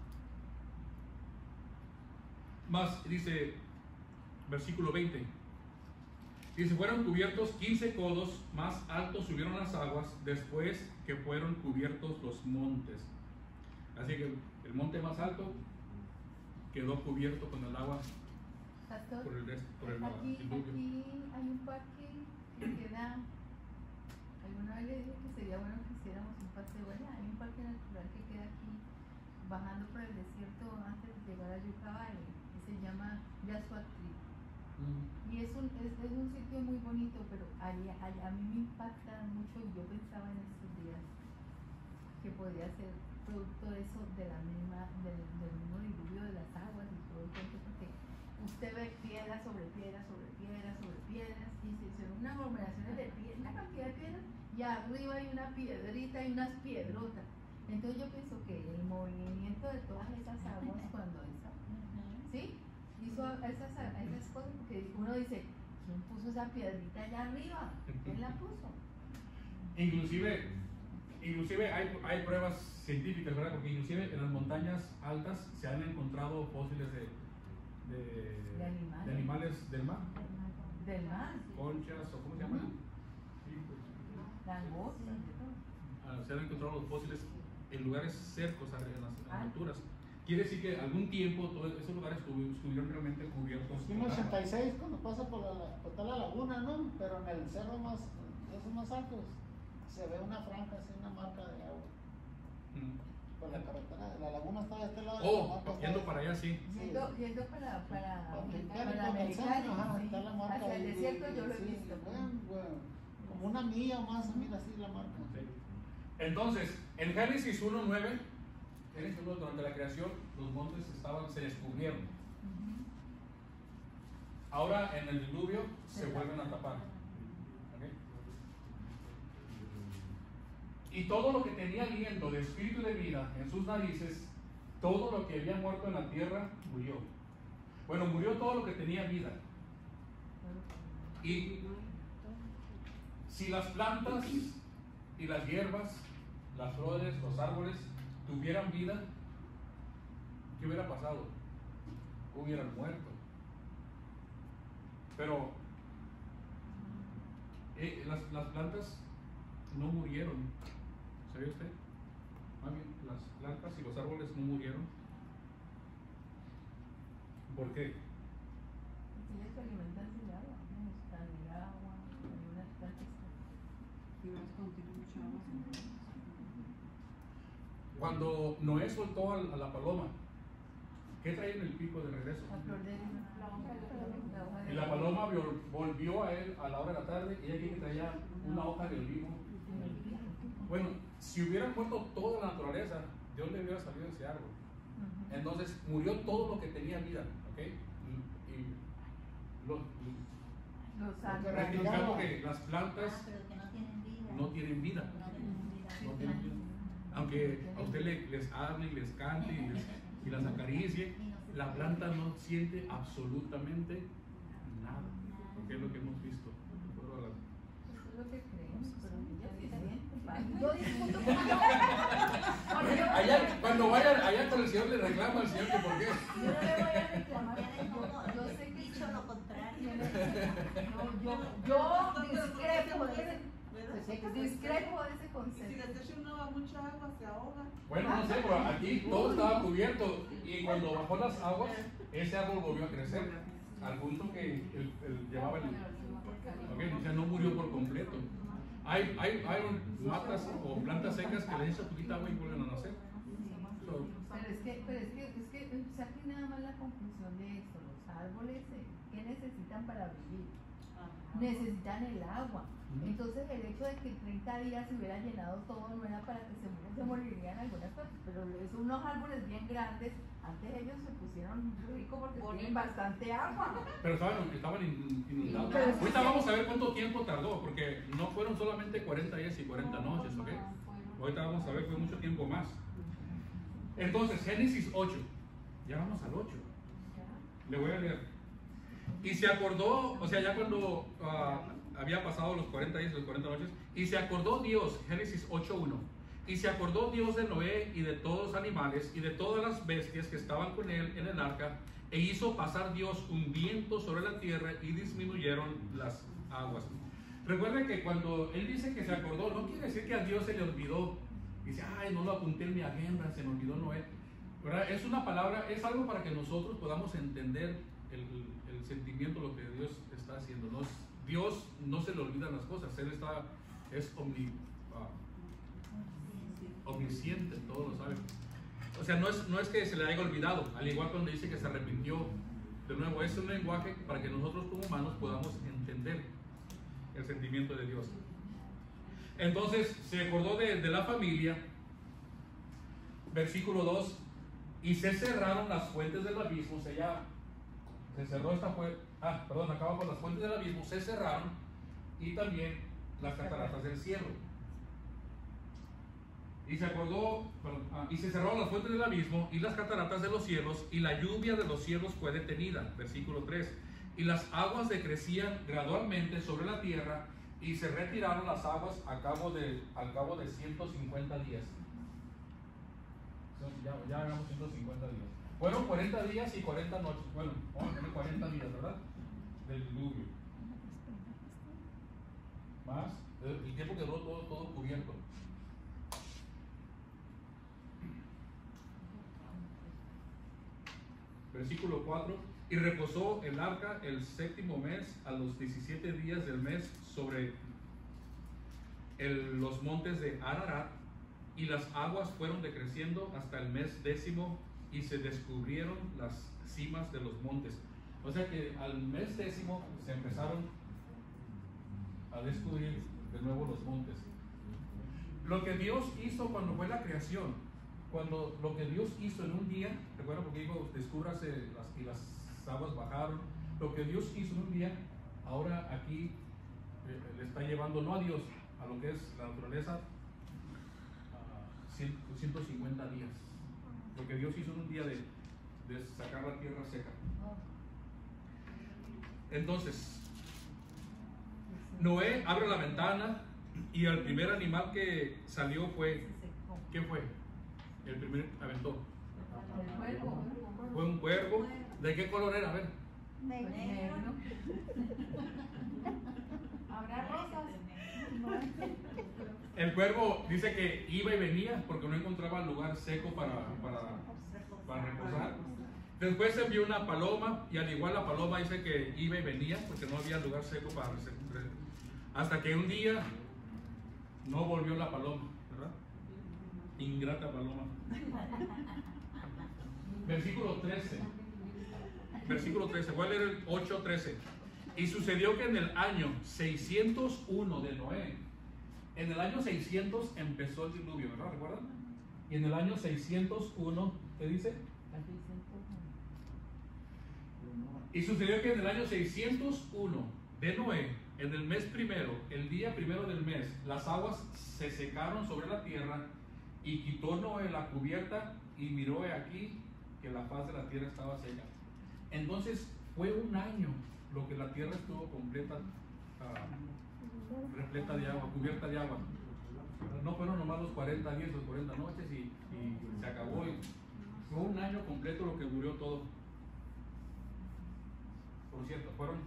Más, dice, versículo 20, dice, fueron cubiertos 15 codos, más altos subieron las aguas después que fueron cubiertos los montes. Así que el monte más alto quedó cubierto con el agua. Pastor, por el aquí diluvio. hay un parque que queda, alguna vez le dije que sería bueno que hiciéramos un paseo allá. Hay un parque natural que queda aquí, bajando por el desierto antes de llegar a Yucabal, que se llama Yasuatri. Y es un sitio muy bonito, pero a mí me impacta mucho, y yo pensaba en estos días que podría ser producto de eso, del mismo diluvio de las aguas y todo el cuento, porque usted ve piedra sobre piedra sobre piedra sobre piedras, y son unas aglomeraciones de piedras, una cantidad de piedras, y arriba hay una piedrita y unas piedrotas. Entonces yo pienso que el movimiento de todas esas aguas cuando ¿sí? Hizo esas cosas, porque uno dice, ¿quién puso esa piedrita allá arriba? ¿Quién la puso? Inclusive hay pruebas científicas, ¿verdad? Porque inclusive en las montañas altas se han encontrado fósiles de animales del mar. Del mar. Conchas, o ¿cómo se llaman? Langostas. Se han encontrado los fósiles en lugares cercos, en las alturas. Quiere decir que algún tiempo todos esos lugares estuvieron realmente cubiertos. En 86 cuando pasa por toda la laguna, ¿no? Pero en el cerro esos más altos, se ve una franja, así, una marca de agua. Pues la carretera de la laguna está de este lado. Oh, la marca está yendo de- para allá, sí. Yendo para Americana, la con el centro, ajá, Americana, está la marca hacia el ahí, desierto yo lo he sí, visto. bueno, como una milla o más, mira así la marca. Entonces, en Génesis 1:9, Génesis 1, durante la creación, los montes se descubrieron. Ahora en el diluvio se vuelven a tapar. ¿Ok? Y todo lo que tenía aliento de espíritu de vida en sus narices, todo lo que había muerto en la tierra, murió. Bueno, murió todo lo que tenía vida. Y si las plantas y las hierbas, las flores, los árboles tuvieran vida, ¿qué hubiera pasado? Hubieran muerto. Pero las plantas no murieron. ¿Sabía usted? Más bien, las plantas y los árboles no murieron. ¿Por qué? Porque ellos se alimentan sin agua, ¿no? Están en el agua, algunas plantas. Y vas contigo mucha agua. Cuando Noé soltó a la paloma, ¿qué traía en el pico de regreso? La flor de hoja de Y la paloma volvió a él a la hora de la tarde y ella que traía una hoja de olivo. Bueno, si hubiera muerto toda la naturaleza, Dios le hubiera salido ese árbol. Entonces murió todo lo que tenía vida, ¿ok? Y los árboles. rectificando que las plantas Pero que no tienen vida. no tienen vida. No tienen vida. Aunque a usted les hable y les cante y las acaricie, la planta no siente absolutamente nada, porque es lo que hemos visto. Eso es lo que creemos, pero ella sí siente. Yo discuto con ella. Allá, cuando vayan allá con el Señor, le reclama al Señor que por qué. Yo no le voy a reclamar. Yo sé que dicho lo contrario. yo discrepo de ese Y si concepto. les echa mucha agua, se ahoga. Bueno, no sé, pero aquí todo estaba cubierto y cuando bajó las aguas, ese árbol volvió a crecer al punto que llevaba el. Ok, o sea, no murió por completo. Hay matas o plantas secas que le echan poquita agua y vuelven a nacer. So, Pero es que saquen nada más la conclusión de esto. Los árboles, ¿qué necesitan para vivir? Necesitan el agua. Entonces el hecho de que en 30 días se hubiera llenado todo no era para que se morirían algunas partes, pero son unos árboles bien grandes. Antes ellos se pusieron ricos porque tienen bastante agua. pero estaban inundados. Pero- Ahorita vamos a ver cuánto tiempo tardó, porque no fueron solamente 40 días y 40 noches, ¿ok? Ahorita vamos a ver, fue mucho tiempo más. Entonces, Génesis 8. Ya vamos al 8. Le voy a leer. Y se acordó, o sea, ya cuando había pasado los 40 días y los 40 noches, y se acordó Dios, Génesis 8:1, y se acordó Dios de Noé y de todos los animales y de todas las bestias que estaban con él en el arca, e hizo pasar Dios un viento sobre la tierra y disminuyeron las aguas. Recuerden que cuando él dice que se acordó, no quiere decir que a Dios se le olvidó. Dice, ay, no lo apunté en mi agenda, se me olvidó Noé. ¿Verdad? Es una palabra, es algo para que nosotros podamos entender el sentimiento, lo que Dios está haciendo. Dios no se le olvidan las cosas, Él es omnisciente, todo lo sabe. O sea, no es que se le haya olvidado, al igual cuando dice que se arrepintió. De nuevo, es un lenguaje para que nosotros como humanos podamos entender el sentimiento de Dios. Entonces, se acordó de la familia, versículo 2, y se cerraron las fuentes del abismo, o sea, ya se cerró esta fuente, acaba con las fuentes del abismo, se cerraron, y también las cataratas del cielo. Y se acordó, y se cerraron las fuentes del abismo y las cataratas de los cielos, y la lluvia de los cielos fue detenida, versículo 3, y las aguas decrecían gradualmente sobre la tierra, y se retiraron las aguas al cabo de 150 días. Ya hagamos 150 días. Fueron 40 días y 40 noches. Bueno, vamos a tener 40 días, ¿verdad? Del diluvio. Más el tiempo quedó todo cubierto. Versículo 4. Y reposó el arca el séptimo mes a los 17 días del mes sobre los montes de Ararat, y las aguas fueron decreciendo hasta el mes 10 y se descubrieron las cimas de los montes. O sea que al mes 10 se empezaron a descubrir de nuevo los montes. Lo que Dios hizo cuando fue la creación, cuando lo que Dios hizo en un día, recuerda porque digo, descúbrase y las aguas bajaron, lo que Dios hizo en un día, ahora aquí le está llevando no a Dios, a lo que es la naturaleza, 150 días. Lo que Dios hizo en un día de sacar la tierra seca. Entonces, Noé abre la ventana y el primer animal que salió fue, ¿qué fue? El primer aventó. El cuervo. Fue un cuervo. ¿De qué color era? A ver. Negro. ¿Habrá rosas? El cuervo dice que iba y venía porque no encontraba lugar seco para reposar. Después se envió una paloma y al igual la paloma dice que iba y venía porque no había lugar seco para hasta que un día no volvió la paloma, ¿verdad? Ingrata paloma. Versículo 13. Versículo 13. Voy a leer el 8:13. Y sucedió que en el año 601 de Noé, en el año 600 empezó el diluvio, ¿verdad? ¿Recuerdan? Y en el año 601, ¿qué dice? Y sucedió que en el año 601 de Noé, en el mes primero, el día primero del mes, las aguas se secaron sobre la tierra y quitó Noé la cubierta y miró aquí que la faz de la tierra estaba seca. Entonces fue un año lo que la tierra estuvo completa, repleta de agua, cubierta de agua. No fueron nomás los 40 días, los 40 noches y se acabó. Fue un año completo lo que murió todo. Por cierto, fueron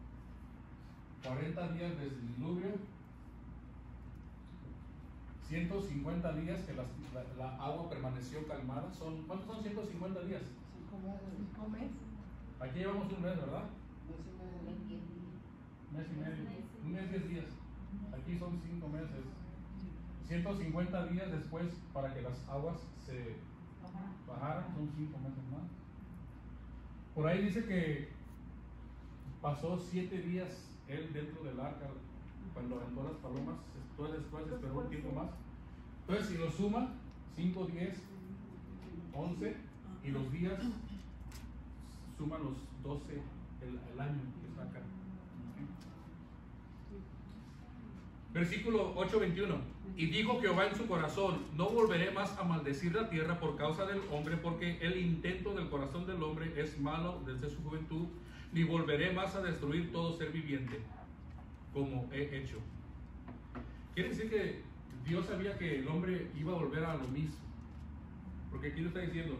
40 días de diluvio, 150 días que la agua permaneció calmada. ¿Cuántos son 150 días? Como 5 meses. Aquí llevamos un mes, ¿verdad? Mes y medio. Un mes 10 días. Aquí son 5 meses. 150 días después para que las aguas se bajaran, son 5 meses más. Por ahí dice que pasó 7 días él dentro del arca cuando aventó las palomas. Después esperó un tiempo más. Entonces, si lo suma, 5, 10, 11 y los días suman los 12, el año que está acá. Versículo 8:21. Y dijo Jehová en su corazón: no volveré más a maldecir la tierra por causa del hombre, porque el intento del corazón del hombre es malo desde su juventud, ni volveré más a destruir todo ser viviente, como he hecho. Quiere decir que Dios sabía que el hombre iba a volver a lo mismo, porque aquí lo está diciendo,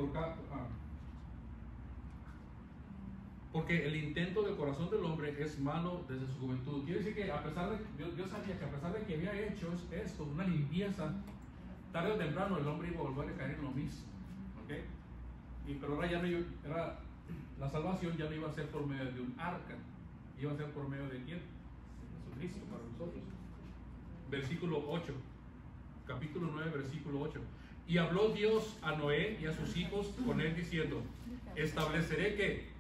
porque el intento del corazón del hombre es malo desde su juventud. Quiere decir que a pesar de Dios sabía que a pesar de que había hecho esto, una limpieza, tarde o temprano el hombre iba a volver a caer en lo mismo. ¿Okay? Pero ahora ya no era, la salvación ya no iba a ser por medio de un arca, iba a ser por medio de quién? De Jesucristo para nosotros. Versículo 8, capítulo 9, versículo 8. Y habló Dios a Noé y a sus hijos con él diciendo: estableceré que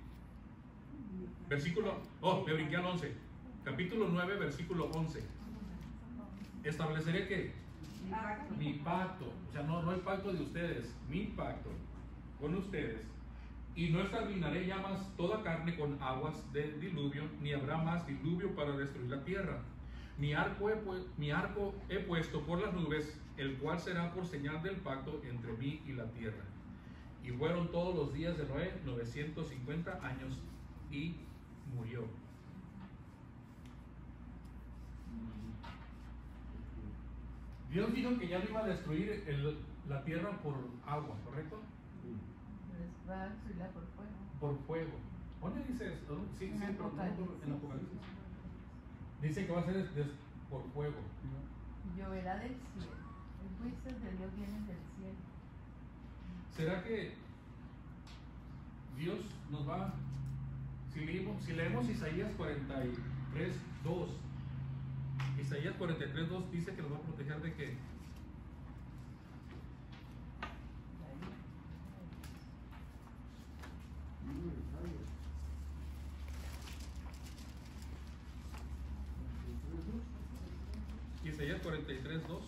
me brinqué al 11. Capítulo 9, versículo 11. Estableceré que mi pacto, o sea, no el pacto de ustedes, mi pacto con ustedes, y no exterminaré ya más toda carne con aguas de diluvio, ni habrá más diluvio para destruir la tierra. Mi arco he puesto por las nubes, el cual será por señal del pacto entre mí y la tierra. Y fueron todos los días de Noé 950 años y murió. Dios dijo que ya no iba a destruir la tierra por agua, ¿correcto? Va a destruirla por fuego. Por fuego. ¿Dónde dice esto? Sí, En pero no Apocalipsis. en Apocalipsis. Dice que va a ser por fuego. Lloverá del cielo. El juicio de Dios viene del cielo. ¿Será que Dios nos va? Si leemos Isaías 43:2, Isaías 43:2 dice que nos va a proteger de qué? Isaías 43, 2.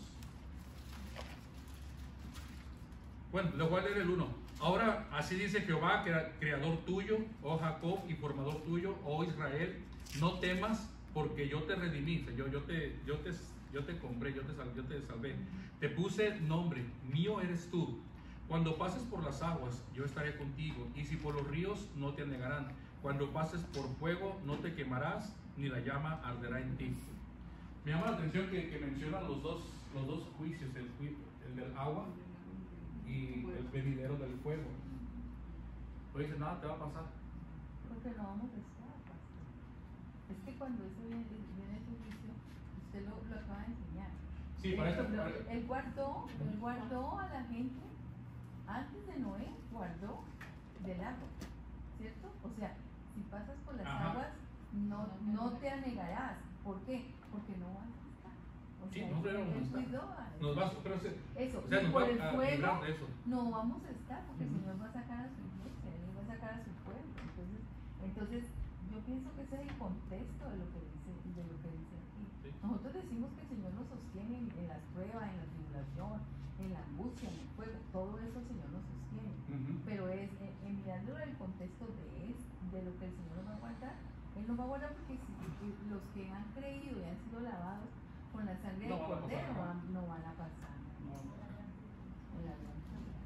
Bueno, le voy a leer el 1. Ahora, así dice Jehová, creador tuyo, oh Jacob, y formador tuyo, oh Israel, no temas, porque yo te redimí. Yo te compré, yo te salvé. Te puse nombre, mío eres tú. Cuando pases por las aguas, yo estaré contigo, y si por los ríos, no te anegarán. Cuando pases por fuego, no te quemarás, ni la llama arderá en ti. Me llama la atención que mencionan los dos juicios, el del agua y el venidero del fuego. No dice nada, te va a pasar. Porque no vamos a estar, pastor. Es que cuando eso viene ese juicio, usted lo acaba de enseñar. Sí, para esto. Él guardó a la gente, antes de Noé, guardó del agua, ¿cierto? O sea, si pasas por las Ajá. aguas, no te anegarás. ¿Por qué? Porque no vas a estar. O Sí, sea, no él vamos a estar. cuidó a Nos va, pero eso. o sea, Y nos por va el a fuego librar de eso. no vamos a estar, porque el Señor va a sacar a su iglesia, Él va a sacar a su pueblo. Entonces yo pienso que ese es el contexto de lo que dice aquí. Sí. Nosotros decimos que el Señor nos sostiene en las pruebas, en la tribulación, en la angustia, en el fuego, todo eso el Señor nos sostiene. Pero es mirándolo el contexto de lo que el Señor nos va a guardar. Él nos va a guardar porque los que han creído y han sido lavados con la sangre del No van a Cordero pasar, no van a pasar. En la gran salida.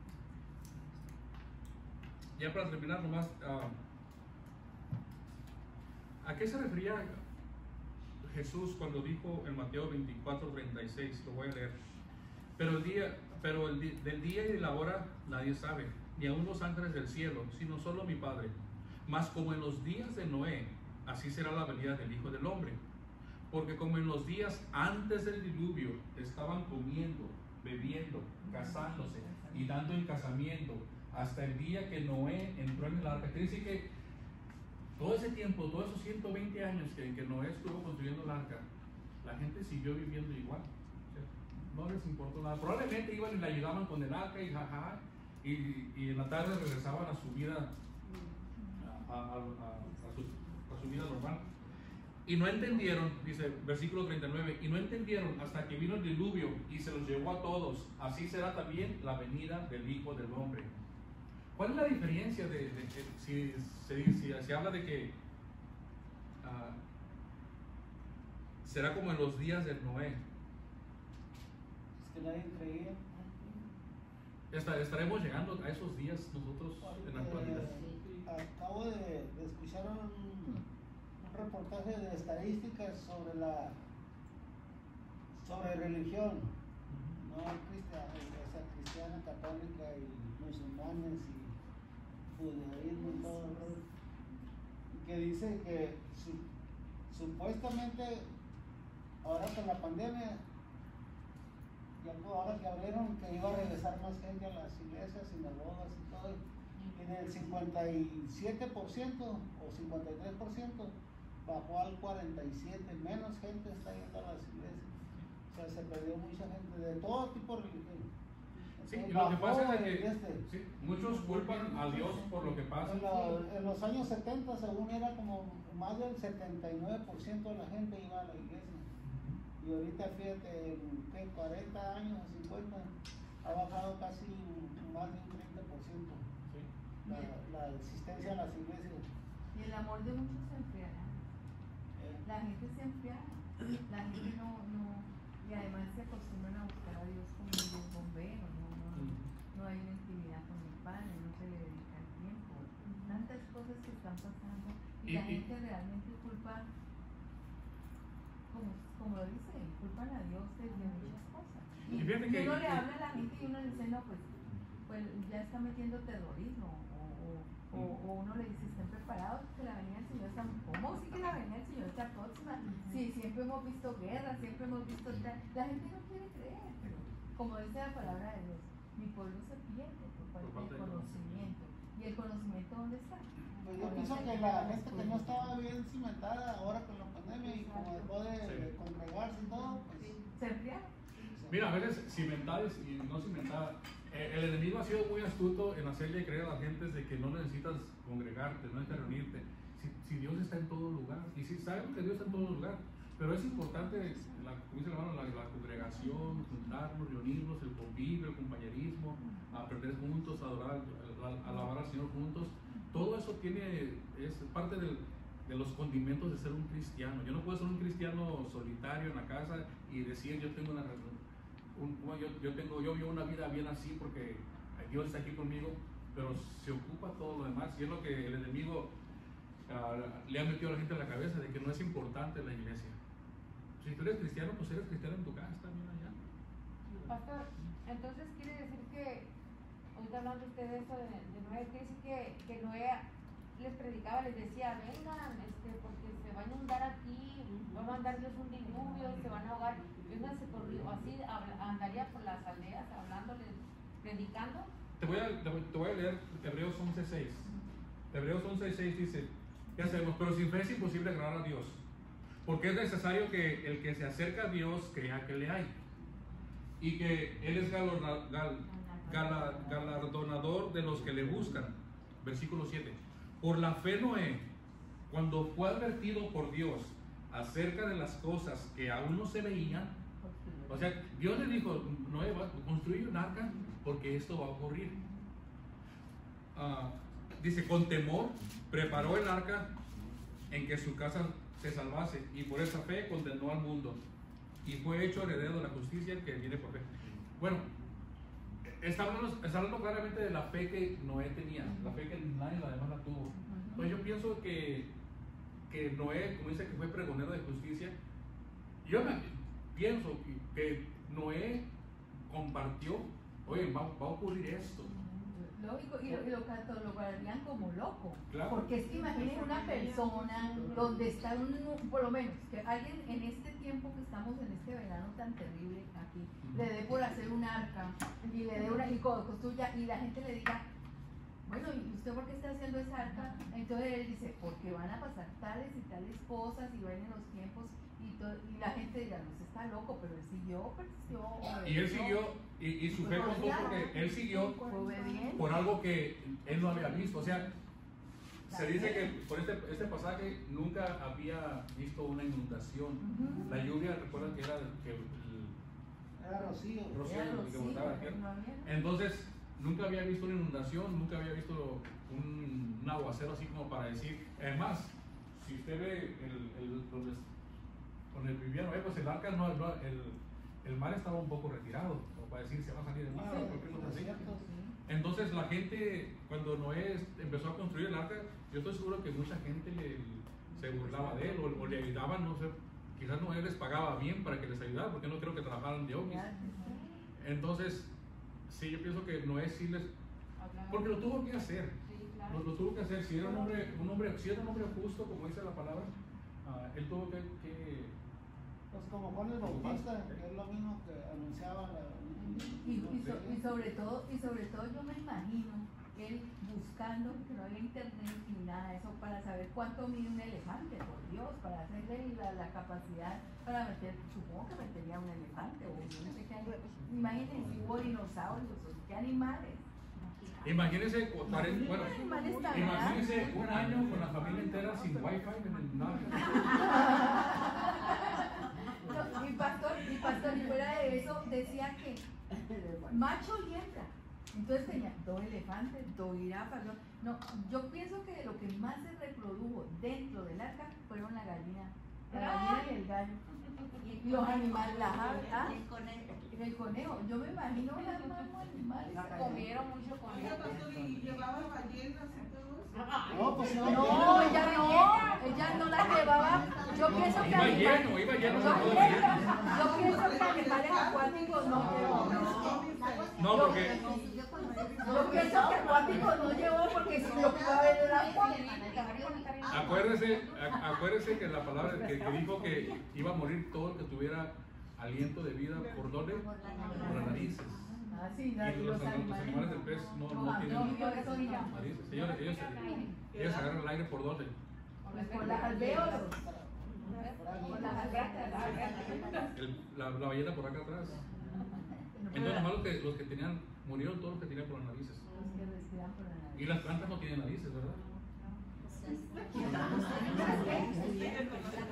Ya para terminar nomás, ¿a qué se refería Jesús cuando dijo en Mateo 24:36? Lo voy a leer. Pero del día y de la hora nadie sabe, ni aun los ángeles del cielo, sino solo mi Padre. Mas como en los días de Noé, así será la venida del Hijo del Hombre. Porque como en los días antes del diluvio estaban comiendo, bebiendo, casándose y dando en casamiento, hasta el día que Noé entró en el arca. Quiere decir que todo ese tiempo, todos esos 120 años que Noé estuvo construyendo el arca, la gente siguió viviendo igual. No les importó nada. Probablemente iban y le ayudaban con el arca y jaja, y en la tarde regresaban a su vida, a su vida normal. Y no entendieron, dice versículo 39, y no entendieron hasta que vino el diluvio y se los llevó a todos. Así será también la venida del Hijo del Hombre. ¿Cuál es la diferencia si se habla de que será como en los días de Noé? Es que nadie creía. Estaremos llegando a esos días nosotros en la actualidad. Acabo de escuchar un reportaje de estadísticas sobre religión, no cristiana, católica y musulmanes y judaísmo y todo el rollo, que dice que supuestamente ahora con la pandemia, ahora que abrieron, que iba a regresar más gente a las iglesias, sinagogas y todo, y del 57% o 53% bajó al 47%, menos gente está yendo a las iglesias. O sea, se perdió mucha gente de todo tipo de religión. Sí, Entonces, y lo que pasa bajó es que el sí, muchos culpan a Dios por lo que pasa. En los años 70, según era como más del 79% de la gente iba a la iglesia. Y ahorita, fíjate, en 40 años o 50, ha bajado casi más de un 30% Sí. la existencia de las iglesias. Y el amor de muchos se enfriará. La gente se enfriará. La gente y además se acostumbran a buscar a Dios como un bombero. No hay una intimidad con el Padre, no se le dedica el tiempo. Tantas cosas que están pasando y la gente realmente culpa, como lo dice, culpan a Dios de muchas cosas. Y fíjate que uno le habla a la gente y uno le dice, no, pues ya está metiendo terrorismo. O uno le dice, estén preparados que la venida del Señor está... ¿Cómo sí que la venida del Señor está próxima? Sí, siempre hemos visto guerra, siempre hemos visto... La gente no quiere creer, pero como dice la palabra de Dios, mi pueblo se pierde por falta de conocimiento. ¿Y el conocimiento dónde está? Pues yo pienso que la gente que no estaba bien cimentada ahora con la pandemia y como dejó de congregarse y todo, pues... Se enfriaron. Mira, a veces cimentadas y no cimentadas. El enemigo ha sido muy astuto en hacerle creer a la gente de que no necesitas congregarte, no necesitas reunirte. Si Dios está en todo lugar, y si sabemos que Dios está en todo lugar, pero es importante, como dice el hermano, juntarnos, reunirnos, el convivio, el compañerismo, aprender juntos, adorar, alabar al Señor juntos. Todo eso es parte de los condimentos de ser un cristiano. Yo no puedo ser un cristiano solitario en la casa y decir yo vivo una vida bien así porque Dios está aquí conmigo, pero se ocupa todo lo demás, y es lo que el enemigo le ha metido a la gente en la cabeza, de que no es importante la iglesia. Si tú eres cristiano, pues eres cristiano en tu casa, también allá. Pastor, entonces quiere decir que, ahorita hablando usted de eso de Noé, quiere decir que Noé les predicaba, les decía, vengan, porque se va a inundar aquí, va a mandar Dios un diluvio, se van a ahogar. Vénganse corrido, así andaría por las aldeas hablándoles, predicando. Te voy a leer Hebreos 11:6. Hebreos 11:6 dice, ya sabemos, pero sin fe es imposible agradar a Dios, porque es necesario que el que se acerca a Dios crea que le hay, y que Él es galardonador de los que le buscan. Versículo 7. Por la fe Noé, cuando fue advertido por Dios acerca de las cosas que aún no se veían, o sea, Dios le dijo, Noé, construye un arca porque esto va a ocurrir. Dice, con temor preparó el arca en que su casa se salvase, y por esa fe condenó al mundo y fue hecho heredero de la justicia que viene por fe. Bueno, está hablando claramente de la fe que Noé tenía, la fe que nadie la demás la tuvo. Pues yo pienso que Noé, como dice que fue pregonero de justicia, yo pienso que Noé compartió, oye, va a ocurrir esto. Lógico, y lo catalogarían como loco. Claro. Porque es que imaginen una persona donde está por lo menos, que alguien en este tiempo que estamos en este verano tan terrible aquí, le dé por hacer un arca y le dé y construya, y la gente le diga, bueno, ¿y usted por qué está haciendo esa arca? Entonces él dice, porque van a pasar tales y tales cosas y van en los tiempos y la gente dirá, no, usted está loco, pero él siguió, persistió. Y él siguió, y su fe contó porque él siguió por algo que él no había visto. O sea, se dice que por este pasaje nunca había visto una inundación. La lluvia, recuerdan que era rocío. Que botaba aquí. Entonces, nunca había visto una inundación, nunca había visto un aguacero así como para decir. Además, si usted ve donde vivían, pues el arca el mar estaba un poco retirado, como para decir se va a salir el mar o cualquier cosa así. Entonces la gente, cuando Noé empezó a construir el arca, yo estoy seguro que mucha gente se burlaba de él o le ayudaban, no sé, quizás Noé les pagaba bien para que les ayudara, porque no creo que trabajaran de office. Entonces, sí, yo pienso que Noé sí porque lo tuvo que hacer. Lo tuvo que hacer. Si era un hombre justo, como dice la palabra, él tuvo que pues como Juan el Bautista, que es lo mismo que anunciaba y sobre todo yo me imagino él buscando, que no había internet ni nada de eso, para saber cuánto mide un elefante, por Dios, para hacerle la capacidad para meter, supongo que metería un elefante o no sé qué animal. Imagínense si hubo dinosaurios o qué animales. Imagínense, imagínense un año con la familia entera sin wifi en nada. Y pastor, y fuera de eso, decía que macho y hembra. Entonces tenía 2 elefantes, 2 jirafas. No, yo pienso que lo que más se reprodujo dentro del arca fueron la gallina y el gallo. Y los animales, las aves, el conejo. Yo me imagino las animales. Comieron mucho conejo. ¿Y llevaba ballenas y todo eso? No, pues No, ella no las llevaba. Yo pienso que animales acuáticos no llevó. No, porque Yo pienso que acuáticos no llevó porque si lo pudo haber en agua. acuérdese que la palabra que dijo que iba a morir todo el que tuviera aliento de vida, ¿por dónde? Por las narices. Ah, sí, Y los animales del pez no tienen narices. Ellos agarran el aire por dónde. Por las alvéolos. Por las algas. La ballena por acá atrás. Entonces, nomás los que tenían, murieron todos los que tenían por las narices. Los que respiran por la nariz. Y las plantas no tienen narices, ¿verdad?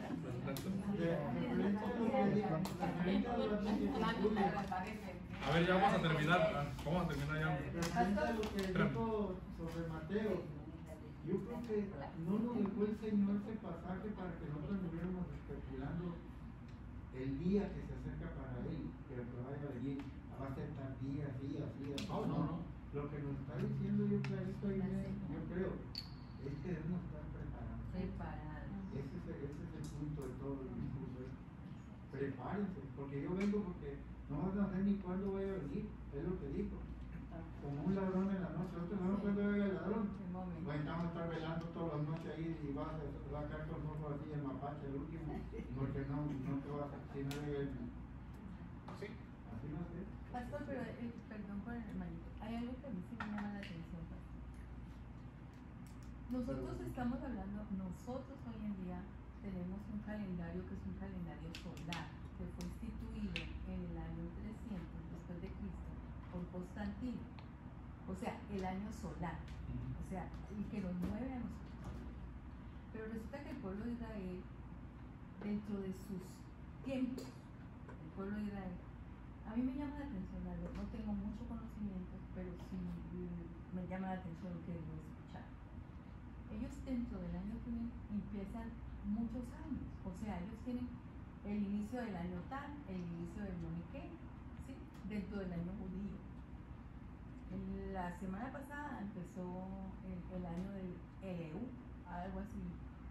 A ver, ya vamos a terminar. Vamos a terminar ya. Referente a lo que dijo sobre Mateo, yo creo que no nos dejó el Señor ese pasaje para que nosotros estuviéramos especulando el día que se acerca para Él, que vaya a venir, va a ser tal día, así, así, así. No. Lo que nos está diciendo yo clarito ahí, yo creo, es que debemos estar preparados. Ese es el punto de todo el discurso. Prepárense, porque yo vengo porque no van a saber ni cuándo voy a venir, es lo que dijo. Como un ladrón en la noche, nosotros no sabemos cuándo llega el ladrón. Vamos a estar velando todas las noches ahí y vas a caer con los ojos así en mapache el último, porque no te vas a, si no llega el... Sí. Así no sé. Pastor, pero perdón por el hermanito, hay algo que a mí sí me llama la atención, pastor. Nosotros estamos hablando, nosotros hoy en día tenemos un calendario que es un calendario solar, que fue instituido en el año 300 después de Cristo por Constantino, o sea, el año solar, o sea, el que nos mueve a nosotros. Pero resulta que el pueblo de Israel, dentro de sus tiempos, el pueblo de Israel, a mí me llama la atención algo, no tengo mucho conocimiento, pero sí me llama la atención lo que debo escuchar. Ellos dentro del año que empiezan muchos años, o sea, ellos tienen el inicio del año tal, el inicio del Moniquén, ¿sí? Dentro del año judío. La semana pasada empezó el año del Eleu, algo así.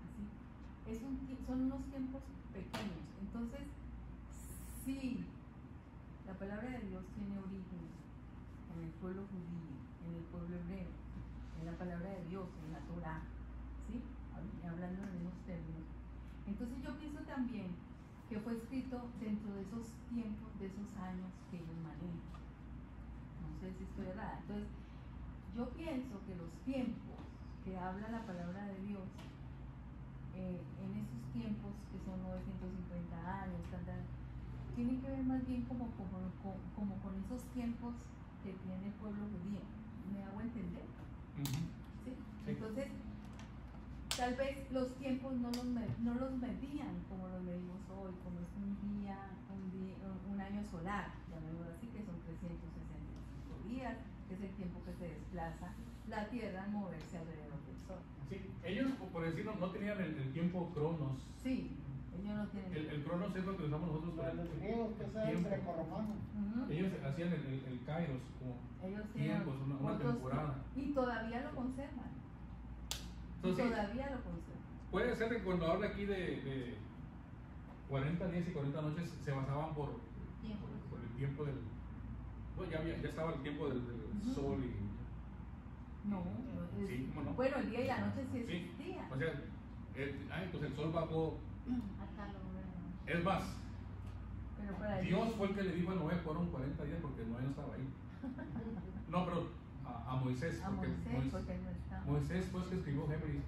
Son unos tiempos pequeños. Entonces, sí, la palabra de Dios tiene origen en el pueblo judío, en el pueblo hebreo, en la palabra de Dios, en la Torah, ¿sí? Hablando en esos términos. Entonces yo pienso también que fue escrito dentro de esos tiempos, de esos años que ellos manejan. No sé si estoy errada. Entonces, yo pienso que los tiempos que habla la palabra de Dios, en esos tiempos que son 950 años, tienen que ver más bien como con esos tiempos que tiene el pueblo judío. ¿Me hago entender? ¿Sí? Entonces, tal vez los tiempos no los medían como los medimos hoy, como es un año solar, llamémoslo así, que son 365 días, que es el tiempo que se desplaza la Tierra al moverse alrededor del Sol. Sí, ellos, por decirlo, no tenían el tiempo cronos. Sí, ellos no tienen. El cronos es lo que usamos nosotros para Los griegos, que es el grecorromano. Ellos hacían el kairos como ellos tienen tiempos, una temporada. Y todavía lo conservan. Entonces, Todavía lo conservan. puede ser que cuando habla aquí de 40 días y 40 noches se basaban por el tiempo del... No, ya estaba el tiempo del sol y... No, sí, ¿cómo no? Bueno, el día y la noche sí Sí, existían. o sea, pues el sol bajó. Hasta lo Es más, pero para Dios fue el que le dijo a Noé, fueron 40 días porque Noé no estaba ahí. No, pero a Moisés, a porque porque no está. Moisés fue el que escribió Génesis.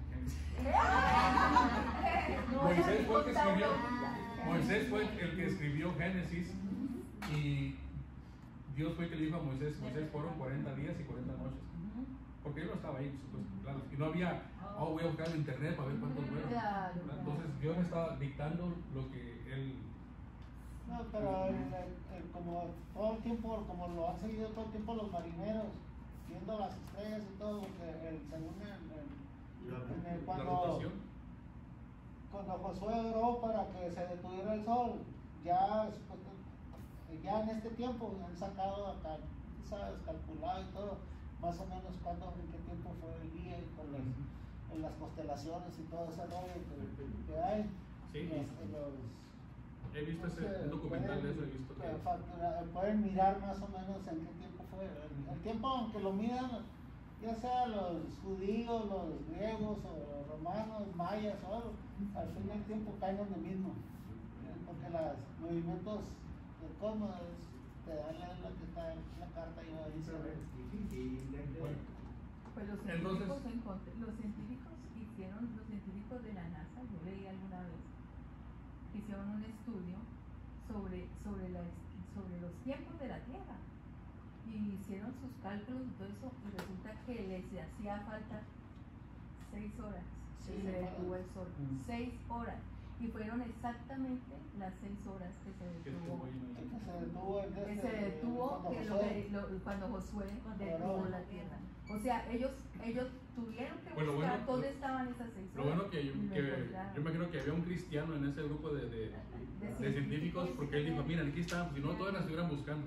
No, Moisés fue el que contaba escribió, nada. Moisés fue el que escribió Génesis y Dios fue el que le dijo a Moisés, fueron 40 días y 40 noches. Porque él no estaba ahí, supuesto, claro. Y no había, voy a buscar en internet para ver cuántos fueron. Entonces Dios me estaba dictando lo que él... No, pero como todo el tiempo, como lo han seguido todo el tiempo los marineros, viendo las estrellas y todo, porque según La rotación. cuando Josué oró para que se detuviera el sol, ya en este tiempo han sacado acá, sabes, calculado y todo, más o menos en qué tiempo fue el día y con en las constelaciones y todo ese rollo que hay. Sí, he visto un documental de eso, he visto que... Pueden mirar más o menos en qué tiempo fue. El tiempo, aunque lo midan, ya sea los judíos, los griegos, o los romanos, mayas o algo, al fin del tiempo caen en lo mismo. Porque los movimientos del cosmos te dan lo que está en la carta y ahí se ve. Pues los científicos de la NASA, yo leí alguna vez, hicieron un estudio sobre los tiempos de la Tierra y hicieron sus cálculos y todo eso, y resulta que les hacía falta 6 horas que se detuvo el sol. 6 horas. y fueron exactamente las 6 horas que se Que estuvo detuvo. ahí, ¿no? Se detuvo el Que se detuvo cuando Josué detuvo la tierra. O sea, ellos tuvieron que Bueno, buscar bueno, dónde estaban esas 6 horas. Lo bueno que yo y lo encontraron. imagino que había un cristiano en ese grupo de científicos, porque él dijo, miren, aquí está, si no, todas las estuvieran buscando.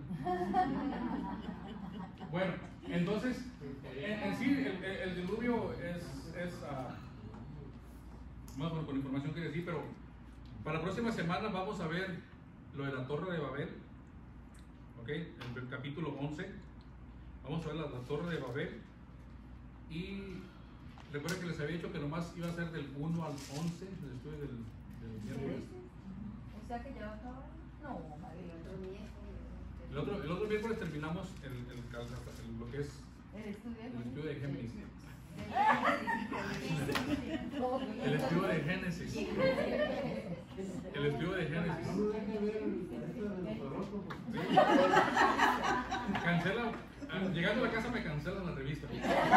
Bueno, entonces, en sí, el diluvio es más bueno, con información que decir, pero para la próxima semana vamos a ver lo de la Torre de Babel, ¿ok? En el capítulo 11, vamos a ver la Torre de Babel, y recuerden que les había dicho que nomás iba a ser del 1 al 11, el estudio del miércoles. O sea que ya va a acabar. No, María. El otro miércoles terminamos lo que es El estudio el estudio de Géminis. de El estudio de Génesis. El estudio de Génesis. No deje ver esto de los horóscopos. Cancela. Llegando a la casa me cancelan la revista.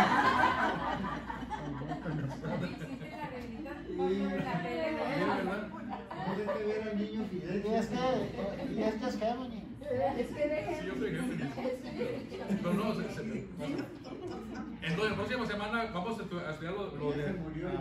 Existe la revista, Sí. no, la Sí, revista. ¿verdad? No deje ver al niño Fidel. Y es que es Gemini. Sí, yo soy Géminis. Pero no, entonces, la próxima semana vamos a estudiar lo de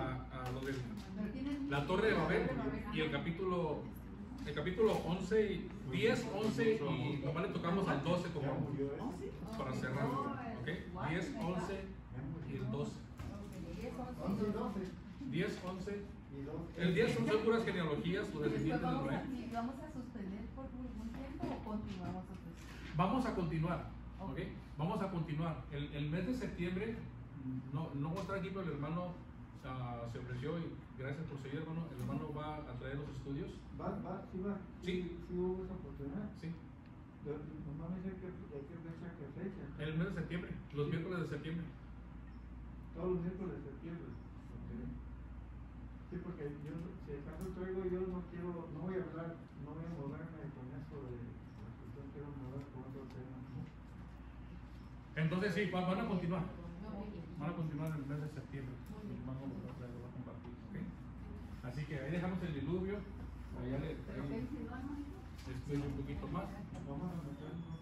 la Torre de Babel y el capítulo 11, 10, 11 y nomás le tocamos al 12 como para cerrar. ¿Ok? 10, 11 y el 12. 11 y 12. 10, 11. Y 12. El 10 son puras genealogías, los descendientes de Noé. ¿Vamos a suspender por algún tiempo o continuamos otros? Vamos a continuar, ¿ok? Vamos a continuar. El mes de septiembre, no voy a estar aquí, pero el hermano se ofreció y gracias por seguir, hermano. El hermano va a traer los estudios. Sí hubo esa oportunidad. Sí, No me dice qué fecha. el mes de septiembre, los miércoles de septiembre. Todos los miércoles de septiembre. Sí, porque yo, si acaso traigo, yo no voy a hablar, no voy a moverme con eso de la cuestión, quiero mover con otro tema. Entonces sí, van a continuar. Van a continuar el mes de septiembre. Mi hermano lo va a compartir, ¿ok? Así que ahí dejamos el diluvio. Allá le explico un poquito más. Vamos a meternos.